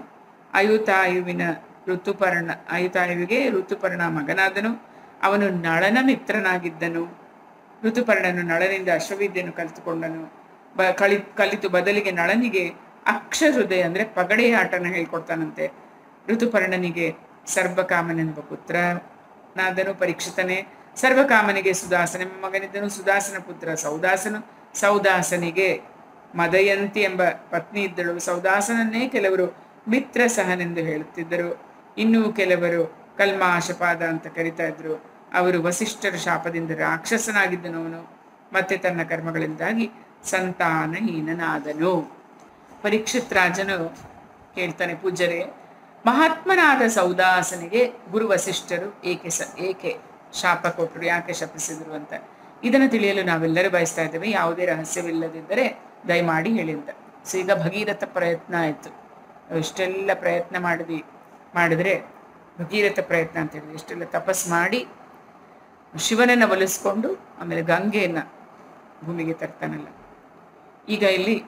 Speaker 1: ಆಯುತಾಯುವಿಗೆ ಋತುಪರ್ಣ ಮಗನಾದನು. ಅವನು ನಳನ ಮಿತ್ರನಾಗಿದ್ದನು. ಋತುಪರ್ಣನು ನಳನಿಂದ ಅಶ್ವವಿದ್ಯೆಯನ್ನು ಕಲಿತುಕೊಂಡನು. ಕಲಿತು ಬದಲಿಗೆ ನಳನಿಗೆ ಅಕ್ಷಹೃದಯ ಅಂದ್ರೆ ಪಗಡೆಯ ಆಟನ ಹೇಳ್ಕೊಡ್ತಾನಂತೆ. ಋತುಪರ್ಣನಿಗೆ ಸರ್ವಕಾಮನೆಂಬ ಪುತ್ರನಾದನು. ಪರೀಕ್ಷಿತನೇ, ಸರ್ವಕಾಮನಿಗೆ ಸುದಾಸನೆಂಬ ಮಗನಿದ್ದನು. ಸುದಾಸನ ಪುತ್ರ ಸೌದಾಸನು. ಸೌದಾಸನಿಗೆ ಮದಯಂತಿ ಎಂಬ ಪತ್ನಿ ಇದ್ದಳು. ಸೌದಾಸನನ್ನೇ ಕೆಲವರು ಮಿತ್ರ ಸಹನೆಂದು ಹೇಳುತ್ತಿದ್ದರು. ಇನ್ನೂ ಕೆಲವರು ಕಲ್ಮಾಶಪಾದ ಅಂತ ಕರಿತಾ ಇದ್ರು. ಅವರು ವಸಿಷ್ಠರ ಶಾಪದಿಂದ ರಾಕ್ಷಸನಾಗಿದ್ದನು. ಅವನು ಮತ್ತೆ ತನ್ನ ಕರ್ಮಗಳಿಂದಾಗಿ ಸಂತಾನಹೀನನಾದನು. ಪರೀಕ್ಷಿತ್ ರಾಜನು ಹೇಳ್ತಾನೆ, ಪೂಜ್ಯರೇ, ಮಹಾತ್ಮನಾದ ಸೌದಾಸನಿಗೆ ಗುರು ವಸಿಷ್ಠರು ಏಕೆ ಶಾಪ ಕೊಟ್ಟರು, ಯಾಕೆ ಶಪಿಸಿದ್ರು ಅಂತ ಇದನ್ನು ತಿಳಿಯಲು ನಾವೆಲ್ಲರೂ ಬಯಸ್ತಾ ಇದ್ದೇವೆ. ಯಾವುದೇ ರಹಸ್ಯವಿಲ್ಲದಿದ್ದರೆ ದಯಮಾಡಿ ಹೇಳಿದ್ದ. ಸೊ ಈಗ ಭಗೀರಥ ಪ್ರಯತ್ನ ಆಯಿತು. ಎಷ್ಟೆಲ್ಲ ಪ್ರಯತ್ನ ಮಾಡಿದ್ರೆ ಭಗೀರಥ ಪ್ರಯತ್ನ ಅಂತ ಹೇಳಿದ್ರೆ ಎಷ್ಟೆಲ್ಲ ತಪಸ್ ಮಾಡಿ ಶಿವನನ್ನು ಒಲಿಸ್ಕೊಂಡು ಆಮೇಲೆ ಗಂಗೆಯನ್ನು ಭೂಮಿಗೆ ತರ್ತಾನಲ್ಲ. ಈಗ ಇಲ್ಲಿ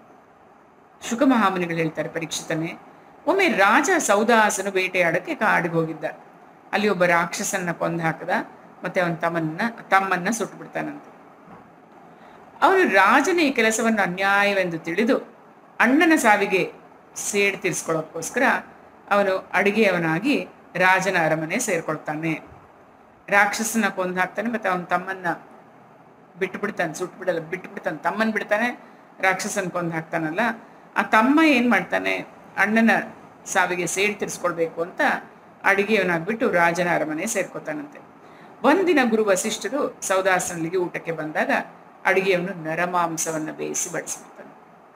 Speaker 1: ಶುಕ ಮಹಾಮುನಿಗಳು ಹೇಳ್ತಾರೆ, ಪರೀಕ್ಷಿತನೇ, ಒಮ್ಮೆ ರಾಜ ಸೌದಾಸನು ಬೇಟೆಯಾಡಕ್ಕೆ ಕಾಡಿಗೆ ಹೋಗಿದ್ದ. ಅಲ್ಲಿ ಒಬ್ಬ ರಾಕ್ಷಸನ್ನ ಕೊಂದು ಹಾಕದ. ಮತ್ತೆ ಅವನ ತಮ್ಮನ್ನ ಸುಟ್ಟು ಬಿಡ್ತಾನಂತೆ. ಅವನು ರಾಜನ ಈ ಕೆಲಸವನ್ನು ಅನ್ಯಾಯವೆಂದು ತಿಳಿದು ಅಣ್ಣನ ಸಾವಿಗೆ ಸೇಡು ತೀರಿಸ್ಕೊಳ್ಳೋಕ್ಕೋಸ್ಕರ ಅವನು ಅಡಿಗೆಯವನಾಗಿ ರಾಜನ ಅರಮನೆ ಸೇರ್ಕೊಳ್ತಾನೆ. ರಾಕ್ಷಸನ ಕೊಂದು ಹಾಕ್ತಾನೆ. ಮತ್ತೆ ಅವನ ತಮ್ಮನ್ನ ಬಿಟ್ಬಿಡ್ತಾನೆ. ಬಿಟ್ಬಿಡ್ತಾನೆ, ತಮ್ಮನ್ ಬಿಡ್ತಾನೆ. ರಾಕ್ಷಸನ ಕೊಂದು ಹಾಕ್ತಾನಲ್ಲ, ಆ ತಮ್ಮ ಏನ್ ಮಾಡ್ತಾನೆ, ಅಣ್ಣನ ಸಾವಿಗೆ ಸೇಡು ತೀರಿಸ್ಕೊಳ್ಬೇಕು ಅಂತ ಅಡಿಗೆಯವನಾಗ್ಬಿಟ್ಟು ರಾಜನ ಅರಮನೆ ಸೇರ್ಕೊತಾನಂತೆ. ಒಂದಿನ ಗುರು ವಸಿಷ್ಠರು ಸೌದಾಸನಲ್ಲಿಗೆ ಊಟಕ್ಕೆ ಬಂದಾಗ ಅಡಿಗೆಯವನು ನರಮಾಂಸವನ್ನು ಬೇಯಿಸಿ ಬಡಿಸ್ಬಿಡ್ತಾನೆ.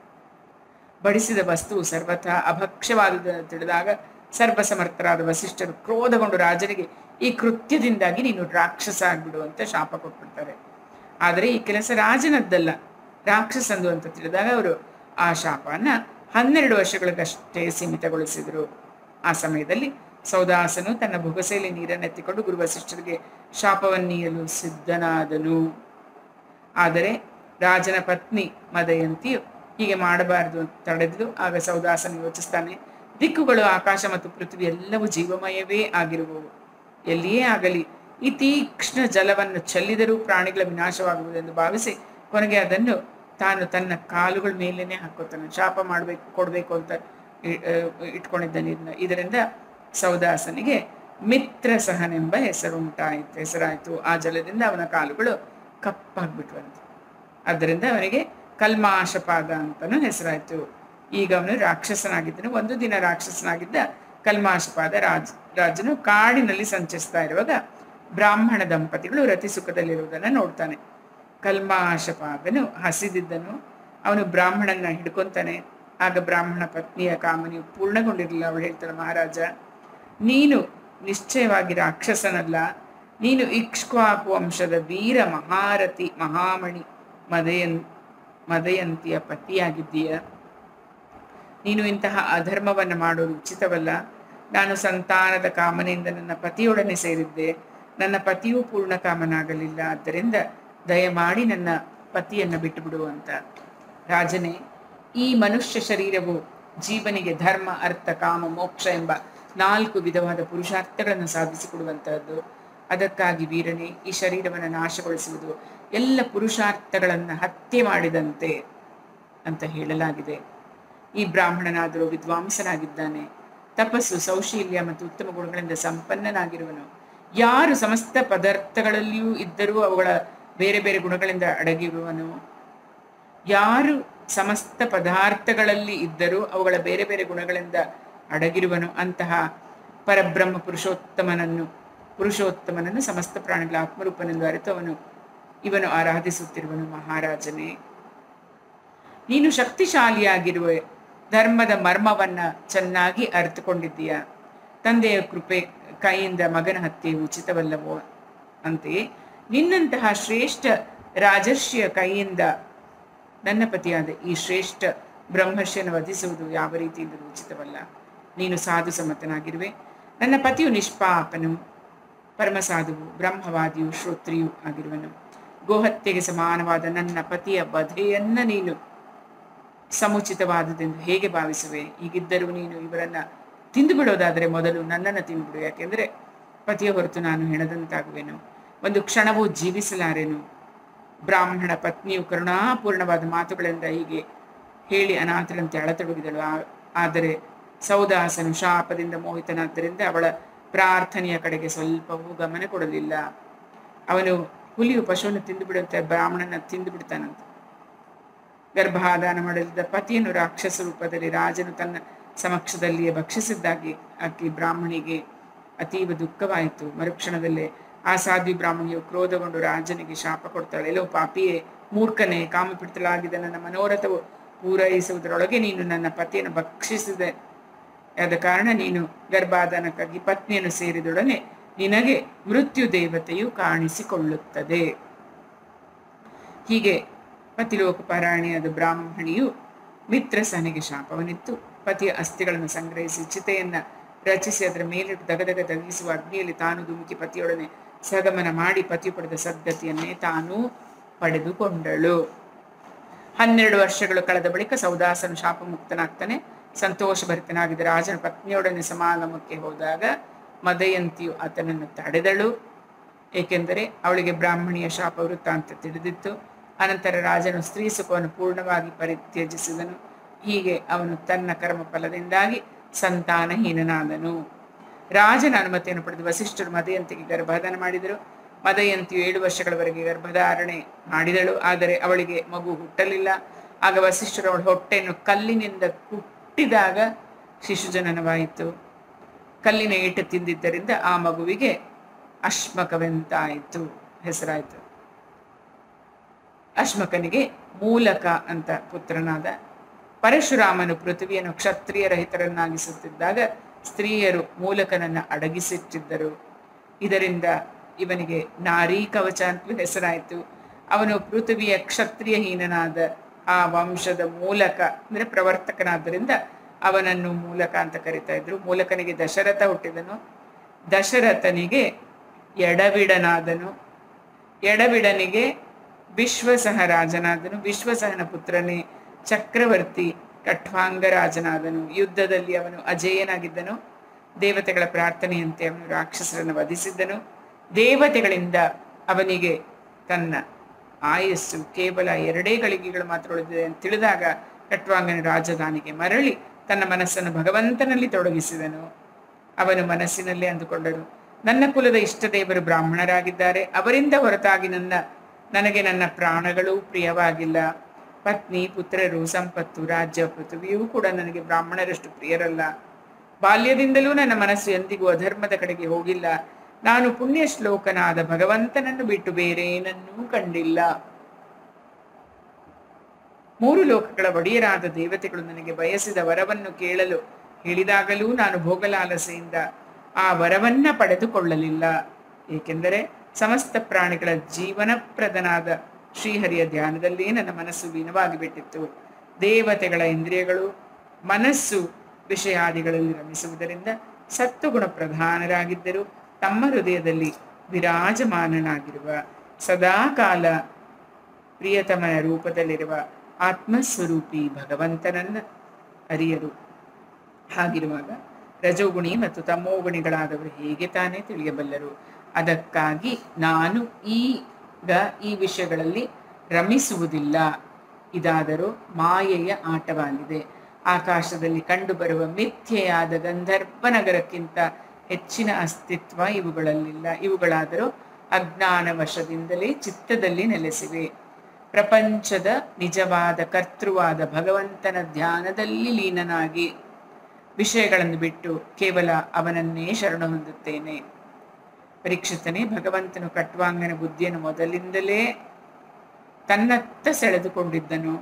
Speaker 1: ಬಡಿಸಿದ ವಸ್ತುವು ಸರ್ವಥಾ ಅಭಕ್ಷ್ಯವಾದುದನ್ನು ತಿಳಿದಾಗ ಸರ್ವಸಮರ್ಥರಾದ ವಸಿಷ್ಠರು ಕ್ರೋಧಗೊಂಡು ರಾಜನಿಗೆ ಈ ಕೃತ್ಯದಿಂದಾಗಿ ನೀನು ರಾಕ್ಷಸ ಆಗ್ಬಿಡು ಅಂತ ಶಾಪ ಕೊಟ್ಬಿಡ್ತಾರೆ. ಆದರೆ ಈ ಕೆಲಸ ರಾಜನದ್ದಲ್ಲ, ರಾಕ್ಷಸಂದು ಅಂತ ತಿಳಿದಾಗ ಅವರು ಆ ಶಾಪನ 12 ವರ್ಷಗಳಿಗಷ್ಟೇ ಸೀಮಿತಗೊಳಿಸಿದರು. ಆ ಸಮಯದಲ್ಲಿ ಸೌದಾಸನು ತನ್ನ ಬೊಗಸೆಯಲ್ಲಿ ನೀರನ್ನೆತ್ತಿಕೊಂಡು ಗುರು ವಸಿಷ್ಠರಿಗೆ ಶಾಪವನ್ನೀಯಲು ಸಿದ್ಧನಾದನು. ಆದರೆ ರಾಜನ ಪತ್ನಿ ಮದಯಂತಿಯು ಹೀಗೆ ಮಾಡಬಾರದು ಅಂತ ತಡೆದು ಆಗ ಸೌದಾಸನ ಯೋಚಿಸ್ತಾನೆ, ದಿಕ್ಕುಗಳು ಆಕಾಶ ಮತ್ತು ಪೃಥ್ವಿ ಎಲ್ಲವೂ ಜೀವಮಯವೇ ಆಗಿರುವವು. ಎಲ್ಲಿಯೇ ಆಗಲಿ ಈ ತೀಕ್ಷ್ಣ ಜಲವನ್ನು ಚೆಲ್ಲಿದರೂ ಪ್ರಾಣಿಗಳ ವಿನಾಶವಾಗುವುದೆಂದು ಭಾವಿಸಿ ಕೊನೆಗೆ ಅದನ್ನು ತಾನು ತನ್ನ ಕಾಲುಗಳ ಮೇಲೇನೆ ಹಾಕೋತಾನೆ. ಶಾಪ ಕೊಡಬೇಕು ಅಂತ ಇಟ್ಕೊಂಡಿದ್ದ ನೀರನ್ನ. ಇದರಿಂದ ಸೌದಾಸನಿಗೆ ಮಿತ್ರಸಹನೆಂಬ ಹೆಸರಾಯಿತು. ಆ ಜಲದಿಂದ ಅವನ ಕಾಲುಗಳು ಕಪ್ಪಾಗ್ಬಿಟ್ವಂತೆ. ಆದ್ದರಿಂದ ಅವನಿಗೆ ಕಲ್ಮಾಶಪಾದ ಅಂತನೂ ಹೆಸರಾಯಿತು. ಈಗ ಅವನು ರಾಕ್ಷಸನಾಗಿದ್ದನು. ಒಂದು ದಿನ ರಾಕ್ಷಸನಾಗಿದ್ದ ಕಲ್ಮಾಶಪಾದ ರಾಜನು ಕಾಡಿನಲ್ಲಿ ಸಂಚರಿಸ್ತಾ ಇರುವಾಗ ಬ್ರಾಹ್ಮಣ ದಂಪತಿಗಳು ರತಿ ಸುಖದಲ್ಲಿರುವುದನ್ನು ನೋಡ್ತಾನೆ. ಕಲ್ಮಾಶಪಾದನು ಹಸಿದಿದ್ದನು. ಅವನು ಬ್ರಾಹ್ಮಣನ ಹಿಡ್ಕೊಂತಾನೆ. ಆಗ ಬ್ರಾಹ್ಮಣ ಪತ್ನಿಯ ಕಾಮನೆಯು ಪೂರ್ಣಗೊಂಡಿರಲಿಲ್ಲ. ಅವಳು ಹೇಳ್ತಾಳೆ, ಮಹಾರಾಜ, ನೀನು ನಿಶ್ಚಯವಾಗಿ ರಾಕ್ಷಸನಲ್ಲ, ನೀನು ಇಕ್ಷ್ವಾಕು ವಂಶದ ವೀರ ಮಹಾರಥಿ ಮಹಾಮಣಿ ಮದಯಂತಿಯ ಪತಿಯಾಗಿದ್ದೀಯ. ನೀನು ಇಂತಹ ಅಧರ್ಮವನ್ನು ಮಾಡೋದು ಉಚಿತವಲ್ಲ. ನಾನು ಸಂತಾನದ ಕಾಮನೆಯಿಂದ ನನ್ನ ಪತಿಯೊಡನೆ ಸೇರಿದ್ದೆ. ನನ್ನ ಪತಿಯೂ ಪೂರ್ಣ ಕಾಮನಾಗಲಿಲ್ಲ. ಆದ್ದರಿಂದ ದಯಮಾಡಿ ನನ್ನ ಪತಿಯನ್ನು ಬಿಟ್ಟುಬಿಡು ಅಂತ. ರಾಜನೇ, ಈ ಮನುಷ್ಯ ಶರೀರವು ಜೀವನಿಗೆ ಧರ್ಮ, ಅರ್ಥ, ಕಾಮ, ಮೋಕ್ಷ ಎಂಬ 4 ವಿಧವಾದ ಪುರುಷಾರ್ಥಗಳನ್ನು ಸಾಧಿಸಿಕೊಡುವಂತಹದ್ದು. ಅದಕ್ಕಾಗಿ ವೀರನೇ, ಈ ಶರೀರವನ್ನು ನಾಶಗೊಳಿಸುವುದು ಎಲ್ಲ ಪುರುಷಾರ್ಥಗಳನ್ನು ಹತ್ಯೆ ಮಾಡಿದಂತೆ ಅಂತ ಹೇಳಲಾಗಿದೆ. ಈ ಬ್ರಾಹ್ಮಣನಾದರೂ ವಿದ್ವಾಂಸನಾಗಿದ್ದಾನೆ. ತಪಸ್ಸು, ಸೌಶೀಲ್ಯ ಮತ್ತು ಉತ್ತಮ ಗುಣಗಳಿಂದ ಸಂಪನ್ನನಾಗಿರುವನು. ಯಾರು ಸಮಸ್ತ ಪದಾರ್ಥಗಳಲ್ಲಿಯೂ ಇದ್ದರೂ ಅವುಗಳ ಬೇರೆ ಬೇರೆ ಗುಣಗಳಿಂದ ಅಡಗಿರುವನು. ಯಾರು ಸಮಸ್ತ ಪದಾರ್ಥಗಳಲ್ಲಿ ಇದ್ದರೂ ಅವುಗಳ ಬೇರೆ ಬೇರೆ ಗುಣಗಳಿಂದ ಅಡಗಿರುವನು. ಅಂತಹ ಪರಬ್ರಹ್ಮ ಪುರುಷೋತ್ತಮನನ್ನು ಸಮಸ್ತ ಪ್ರಾಣಿಗಳ ಆತ್ಮರೂಪನೆಂದು ಅರಿತವನು ಇವನು ಆರಾಧಿಸುತ್ತಿರುವನು. ಮಹಾರಾಜನೇ, ನೀನು ಶಕ್ತಿಶಾಲಿಯಾಗಿರುವ ಧರ್ಮದ ಮರ್ಮವನ್ನ ಚೆನ್ನಾಗಿ ಅರಿತುಕೊಂಡಿದ್ದೀಯ. ತಂದೆಯ ಕೈಯಿಂದ ಮಗನ ಹತ್ಯೆ ಉಚಿತವಲ್ಲವೋ? ಅಂತೆಯೇ ನಿನ್ನಂತಹ ಶ್ರೇಷ್ಠ ರಾಜರ್ಷಿಯ ಕೈಯಿಂದ ನನ್ನ ಪತಿಯಾದ ಈ ಶ್ರೇಷ್ಠ ಬ್ರಹ್ಮರ್ಷಿಯನ್ನು ವಧಿಸುವುದು ಯಾವ ರೀತಿಯಿಂದಲೂ ಉಚಿತವಲ್ಲ. ನೀನು ಸಾಧು ಸಮ್ಮತನಾಗಿರುವೆ. ನನ್ನ ಪತಿಯು ನಿಷ್ಪಾಪನು, ಪರಮಸಾಧುವು, ಬ್ರಹ್ಮವಾದಿಯು, ಶ್ರೋತ್ರಿಯೂ ಆಗಿರುವನು. ಗೋಹತ್ಯೆಗೆ ಸಮಾನವಾದ ನನ್ನ ಪತಿಯ ವಧೆಯನ್ನ ನೀನು ಸಮುಚಿತವಾದುದೆಂದು ಹೇಗೆ ಭಾವಿಸುವೆ? ಹೀಗಿದ್ದರೂ ನೀನು ಇವರನ್ನ ತಿಂದು ಬಿಡೋದಾದರೆ ಮೊದಲು ನನ್ನನ್ನು ತಿಂದುಬಿಡು. ಯಾಕೆಂದರೆ ಪತಿಯ ಹೊರತು ನಾನು ಹೆಣದಂತಾಗುವೆನು, ಒಂದು ಕ್ಷಣವೂ ಜೀವಿಸಲಾರೆನು. ಬ್ರಾಹ್ಮಣ ಪತ್ನಿಯು ಕರುಣಾಪೂರ್ಣವಾದ ಮಾತುಗಳಿಂದ ಹೀಗೆ ಹೇಳಿ ಅನಾಥರಂತೆ ಅಳತೊಡಗಿದಳು. ಆದರೆ ಸೌದಾಸನು ಶಾಪದಿಂದ ಮೋಹಿತನಾದ್ದರಿಂದ ಅವಳ ಪ್ರಾರ್ಥನೆಯ ಕಡೆಗೆ ಸ್ವಲ್ಪವೂ ಗಮನ ಕೊಡಲಿಲ್ಲ. ಅವನು ಹುಲಿಯು ಪಶುವನ್ನು ತಿಂದು ಬಿಡುವಂತೆ ಬ್ರಾಹ್ಮಣನ ತಿಂದು ಬಿಡ್ತಾನಂತೆ. ಗರ್ಭಾಧಾನ ಮಾಡಲಿದ್ದ ಪತಿಯನ್ನು ರಾಕ್ಷಸ ರೂಪದಲ್ಲಿ ರಾಜನು ತನ್ನ ಸಮಕ್ಷದಲ್ಲಿಯೇ ಭಕ್ಷಿಸಿದ್ದಾಗಿ ಆಕೆ ಬ್ರಾಹ್ಮಣಿಗೆ ಅತೀವ ದುಃಖವಾಯಿತು. ಮರುಕ್ಷಣದಲ್ಲೇ ಆ ಸಾಧ್ವಿ ಬ್ರಾಹ್ಮಣಿಯು ಕ್ರೋಧಗೊಂಡು ರಾಜನಿಗೆ ಶಾಪ ಕೊಡ್ತಾಳೆ. ಎಲ್ಲೋ ಪಾಪಿಯೇ, ಮೂರ್ಖನೇ, ಕಾಮಪಿಡಿತಲಾಗಿದ್ದ ನನ್ನ ಮನೋರಥವು ಪೂರೈಸುವುದರೊಳಗೆ ನೀನು ನನ್ನ ಪತಿಯನ್ನು ಭಕ್ಷಿಸಿದೆ. ಆದ ಕಾರಣ ನೀನು ಗರ್ಭಾಧಾನಕ್ಕಾಗಿ ಪತ್ನಿಯನ್ನು ಸೇರಿದೊಡನೆ ನಿನಗೆ ಮೃತ್ಯು ದೇವತೆಯು ಕಾಣಿಸಿಕೊಳ್ಳುತ್ತದೆ. ಹೀಗೆ ಪತಿಲೋಕಪಾರಾಯಣಿಯಾದ ಬ್ರಾಹ್ಮಣಿಯು ಮಿತ್ರಸನಿಗೆ ಶಾಪವನ್ನಿತ್ತು. ಪತಿಯ ಅಸ್ಥಿಗಳನ್ನು ಸಂಗ್ರಹಿಸಿ ಚಿತೆಯನ್ನ ರಚಿಸಿ ಅದರ ಮೇಲಿಟ್ಟು ದಗದಗ ತಗಿಸುವ ಅಗ್ನಿಯಲ್ಲಿ ತಾನು ಧುಮುಕಿ ಪತಿಯೊಡನೆ ಸಗಮನ ಮಾಡಿ ಪತಿಯು ಪಡೆದ ಸದ್ಗತಿಯನ್ನೇ ತಾನೂ ಪಡೆದುಕೊಂಡಳು. 12 ವರ್ಷಗಳು ಕಳೆದ ಬಳಿಕ ಸೌದಾಸನು ಶಾಪ ಮುಕ್ತನಾಗ್ತಾನೆ. ಸಂತೋಷಭರಿತನಾಗಿದ್ದ ರಾಜನ ಪತ್ನಿಯೊಡನೆ ಸಮಾಗಮಕ್ಕೆ ಹೋದಾಗ ಮದಯಂತಿಯು ಆತನನ್ನು ತಡೆದಳು. ಏಕೆಂದರೆ ಅವಳಿಗೆ ಬ್ರಾಹ್ಮಣಿಯ ಶಾಪ ವೃತ್ತಾಂತ ತಿಳಿದಿತ್ತು. ಅನಂತರ ರಾಜನು ಸ್ತ್ರೀ ಸುಖವನ್ನು ಪೂರ್ಣವಾಗಿ ಪರಿತ್ಯಜಿಸಿದನು. ಹೀಗೆ ಅವನು ತನ್ನ ಕರ್ಮ ಫಲದಿಂದಾಗಿ ಸಂತಾನಹೀನನಾದನು. ರಾಜನ ಅನುಮತಿಯನ್ನು ಪಡೆದು ವಸಿಷ್ಠರು ಮದಯಂತಿಗೆ ಗರ್ಭಧಾನ ಮಾಡಿದರು. ಮದಯಂತಿಯು 7 ವರ್ಷಗಳವರೆಗೆ ಗರ್ಭಧಾರಣೆ ಮಾಡಿದಳು. ಆದರೆ ಅವಳಿಗೆ ಮಗು ಹುಟ್ಟಲಿಲ್ಲ. ಆಗ ವಸಿಷ್ಠರು ಅವಳ ಹೊಟ್ಟೆಯನ್ನು ಕಲ್ಲಿನಿಂದ ಕುಟ್ಟಿದಾಗ ಶಿಶುಜನನವಾಯಿತು. ಕಲ್ಲಿನ ಏಟು ತಿಂದಿದ್ದರಿಂದ ಆ ಮಗುವಿಗೆ ಅಶ್ಮಕವೆಂತಾಯಿತು ಹೆಸರಾಯಿತು. ಅಶ್ಮಕನಿಗೆ ಮೂಲಕ ಅಂತ ಪುತ್ರನಾದ. ಪರಶುರಾಮನು ಪೃಥ್ವಿಯನ್ನು ಕ್ಷತ್ರಿಯ ರಹಿತರನ್ನಾಗಿಸುತ್ತಿದ್ದಾಗ ಸ್ತ್ರೀಯರು ಮೂಲಕನನ್ನು ಅಡಗಿಸಿಟ್ಟಿದ್ದರು. ಇದರಿಂದ ಇವನಿಗೆ ನಾರೀ ಕವಚ ಅಂತಲೂ ಹೆಸರಾಯಿತು. ಅವನು ಪೃಥ್ವಿಯ ಕ್ಷತ್ರಿಯಹೀನನಾದ ಆ ವಂಶದ ಮೂಲಕ ಅಂದರೆ ಪ್ರವರ್ತಕನಾದ್ದರಿಂದ ಅವನನ್ನು ಮೂಲಕ ಅಂತ ಕರಿತಾ ಇದ್ರು. ಮೂಲಕನಿಗೆ ದಶರಥ ಹುಟ್ಟಿದನು. ದಶರಥನಿಗೆ ಎಡವಿಡನಾದನು. ಎಡವಿಡನಿಗೆ ವಿಶ್ವಸಹ ರಾಜನಾದನು. ವಿಶ್ವಸಹನ ಪುತ್ರನೇ ಚಕ್ರವರ್ತಿ ಕಠ್ವಾಂಗ ರಾಜನಾದನು. ಯುದ್ಧದಲ್ಲಿ ಅವನು ಅಜೇಯನಾಗಿದ್ದನು. ದೇವತೆಗಳ ಪ್ರಾರ್ಥನೆಯಂತೆ ಅವನು ರಾಕ್ಷಸರನ್ನು ವಧಿಸಿದ್ದನು. ದೇವತೆಗಳಿಂದ ಅವನಿಗೆ ತನ್ನ ಆಯಸ್ಸು ಕೇವಲ 2 ಗಳಿಗೆಗಳು ಮಾತ್ರ ಉಳಿದಿದೆ ಅಂತ ತಿಳಿದಾಗ ಖಟ್ವಾಂಗನ ರಾಜಧಾನಿಗೆ ಮರಳಿ ತನ್ನ ಮನಸ್ಸನ್ನು ಭಗವಂತನಲ್ಲಿ ತೊಡಗಿಸಿದನು. ಅವನು ಮನಸ್ಸಿನಲ್ಲಿ ಅಂದುಕೊಂಡರು, ನನ್ನ ಕುಲದ ಇಷ್ಟ ದೇವರು ಬ್ರಾಹ್ಮಣರಾಗಿದ್ದಾರೆ, ಅವರಿಂದ ಹೊರತಾಗಿ ನನಗೆ ನನ್ನ ಪ್ರಾಣಗಳು ಪ್ರಿಯವಾಗಿಲ್ಲ. ಪತ್ನಿ, ಪುತ್ರರು, ಸಂಪತ್ತು, ರಾಜ್ಯ, ಪೃಥ್ವಿಯೂ ಕೂಡ ನನಗೆ ಬ್ರಾಹ್ಮಣರಷ್ಟು ಪ್ರಿಯರಲ್ಲ. ಬಾಲ್ಯದಿಂದಲೂ ನನ್ನ ಮನಸ್ಸು ಎಂದಿಗೂ ಅಧರ್ಮದ ಕಡೆಗೆ ಹೋಗಿಲ್ಲ. ನಾನು ಪುಣ್ಯ ಶ್ಲೋಕನಾದ ಭಗವಂತನನ್ನು ಬಿಟ್ಟು ಬೇರೇನನ್ನೂ ಕಂಡಿಲ್ಲ. 3 ಲೋಕಗಳ ಒಡೆಯರಾದ ದೇವತೆಗಳು ನನಗೆ ಬಯಸಿದ ವರವನ್ನು ಕೇಳಲು ಹೇಳಿದಾಗಲೂ ನಾನು ಭೋಗಲಾಲಸೆಯಿಂದ ಆ ವರವನ್ನ ಪಡೆದುಕೊಳ್ಳಲಿಲ್ಲ. ಏಕೆಂದರೆ ಸಮಸ್ತ ಪ್ರಾಣಿಗಳ ಜೀವನಪ್ರದನಾದ ಶ್ರೀಹರಿಯ ಧ್ಯಾನದಲ್ಲೇ ನನ್ನ ಮನಸ್ಸು ಲೀನವಾಗಿ ಬಿಟ್ಟಿತ್ತು. ದೇವತೆಗಳ ಇಂದ್ರಿಯಗಳು ಮನಸ್ಸು ವಿಷಯಾದಿಗಳಲ್ಲಿ ರಮಿಸುವುದರಿಂದ ಸತ್ವಗುಣ ಪ್ರಧಾನರಾಗಿದ್ದರು. ತಮ್ಮ ಹೃದಯದಲ್ಲಿ ವಿರಾಜಮಾನನಾಗಿರುವ ಸದಾಕಾಲ ಪ್ರಿಯತಮನ ರೂಪದಲ್ಲಿರುವ ಆತ್ಮಸ್ವರೂಪಿ ಭಗವಂತನನ್ನ ಅರಿಯರು. ಹಾಗಿರುವಾಗ ರಜೋಗುಣಿ ಮತ್ತು ತಮೋಗುಣಿಗಳಾದವರು ಹೇಗೆ ತಾನೇ ತಿಳಿಯಬಲ್ಲರು? ಅದಕ್ಕಾಗಿ ನಾನು ಈಗ ಈ ವಿಷಯಗಳಲ್ಲಿ ರಮಿಸುವುದಿಲ್ಲ. ಇದಾದರೂ ಮಾಯೆಯ ಆಟವಾಗಿದೆ. ಆಕಾಶದಲ್ಲಿ ಕಂಡುಬರುವ ಮಿಥ್ಯೆಯಾದ ಗಂಧರ್ವ ನಗರಕ್ಕಿಂತ ಹೆಚ್ಚಿನ ಅಸ್ತಿತ್ವ ಇವುಗಳಲ್ಲಿಲ್ಲ. ಇವುಗಳಾದರೂ ಅಜ್ಞಾನ ವಶದಿಂದಲೇ ಚಿತ್ತದಲ್ಲಿ ನೆಲೆಸಿವೆ. ಪ್ರಪಂಚದ ನಿಜವಾದ ಕರ್ತೃವಾದ ಭಗವಂತನ ಧ್ಯಾನದಲ್ಲಿ ಲೀನನಾಗಿ ವಿಷಯಗಳನ್ನು ಬಿಟ್ಟು ಕೇವಲ ಅವನನ್ನೇ ಶರಣ ಹೊಂದುತ್ತೇನೆ. ಪರೀಕ್ಷಿತನೇ, ಭಗವಂತನು ಖಟ್ವಾಂಗನ ಬುದ್ಧಿಯನ್ನು ಮೊದಲಿಂದಲೇ ತನ್ನತ್ತ ಸೆಳೆದುಕೊಂಡಿದ್ದನು.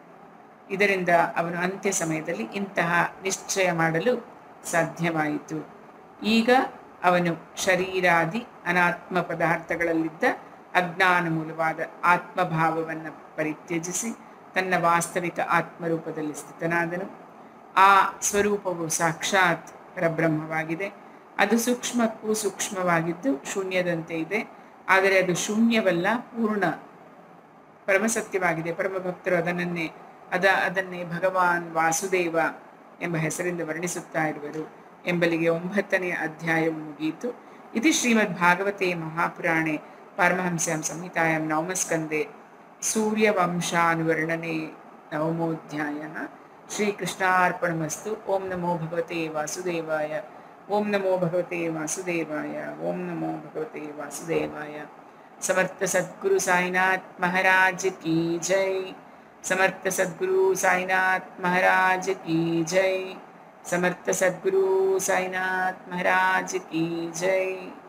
Speaker 1: ಇದರಿಂದ ಅವನು ಅಂತ್ಯ ಸಮಯದಲ್ಲಿ ಇಂತಹ ನಿಶ್ಚಯ ಮಾಡಲು ಸಾಧ್ಯವಾಯಿತು. ಈಗ ಅವನು ಶರೀರಾದಿ ಅನಾತ್ಮ ಪದಾರ್ಥಗಳಲ್ಲಿದ್ದ ಅಜ್ಞಾನ ಮೂಲವಾದ ಆತ್ಮಭಾವವನ್ನು ಪರಿತ್ಯಜಿಸಿ ತನ್ನ ವಾಸ್ತವಿಕ ಆತ್ಮರೂಪದಲ್ಲಿ ಸ್ಥಿತನಾದನು. ಆ ಸ್ವರೂಪವು ಸಾಕ್ಷಾತ್ ಪರಬ್ರಹ್ಮವಾಗಿದೆ. ಅದು ಸೂಕ್ಷ್ಮಕ್ಕೂ ಸೂಕ್ಷ್ಮವಾಗಿದ್ದು ಶೂನ್ಯದಂತೆ ಇದೆ. ಆದರೆ ಅದು ಶೂನ್ಯವಲ್ಲ, ಪೂರ್ಣ ಪರಮಸತ್ಯವಾಗಿದೆ. ಪರಮಭಕ್ತರು ಅದನ್ನೇ ಭಗವಾನ್ ವಾಸುದೇವ ಎಂಬ ಹೆಸರಿಂದ ವರ್ಣಿಸುತ್ತಾ ಇರುವರು. ಎಂಬಲಿಗೆ 9ನೇ ಅಧ್ಯಾಯವು ಮುಗಿಯಿತು. ಇದು ಶ್ರೀಮದ್ ಭಾಗವತೆ ಮಹಾಪುರಾಣೆ ಪಾರಮಹಂಸ್ಯಾಂ ಸಂಹಿತಾಯಾಂ ನವಮಸ್ಕಂದೆ ಸೂರ್ಯವಂಶಾನುವರ್ಣನೆ 9ಮೋಧ್ಯಾಯಃ. ಶ್ರೀಕೃಷ್ಣಾರ್ಪಣಮಸ್ತು. ಓಂ ನಮೋ ಭಗವತೆ ವಾಸುದೇವಾಯ. ಓಂ ನಮೋ ಭಗವತೆ ವಾಸುದೇವಾಯ. ಓಂ ನಮೋ ಭಗವತೆ ವಾಸುದೇವಾಯ. ಸಮರ್ಥ ಸದ್ಗುರು ಸಾಯಿನಾಥ್ ಮಹಾರಾಜ್ ಕಿ ಜೈ. समर्थ सद्गुरु साईनाथ महाराज की जय. समर्थ सद्गुरु साईनाथ महाराज की जय.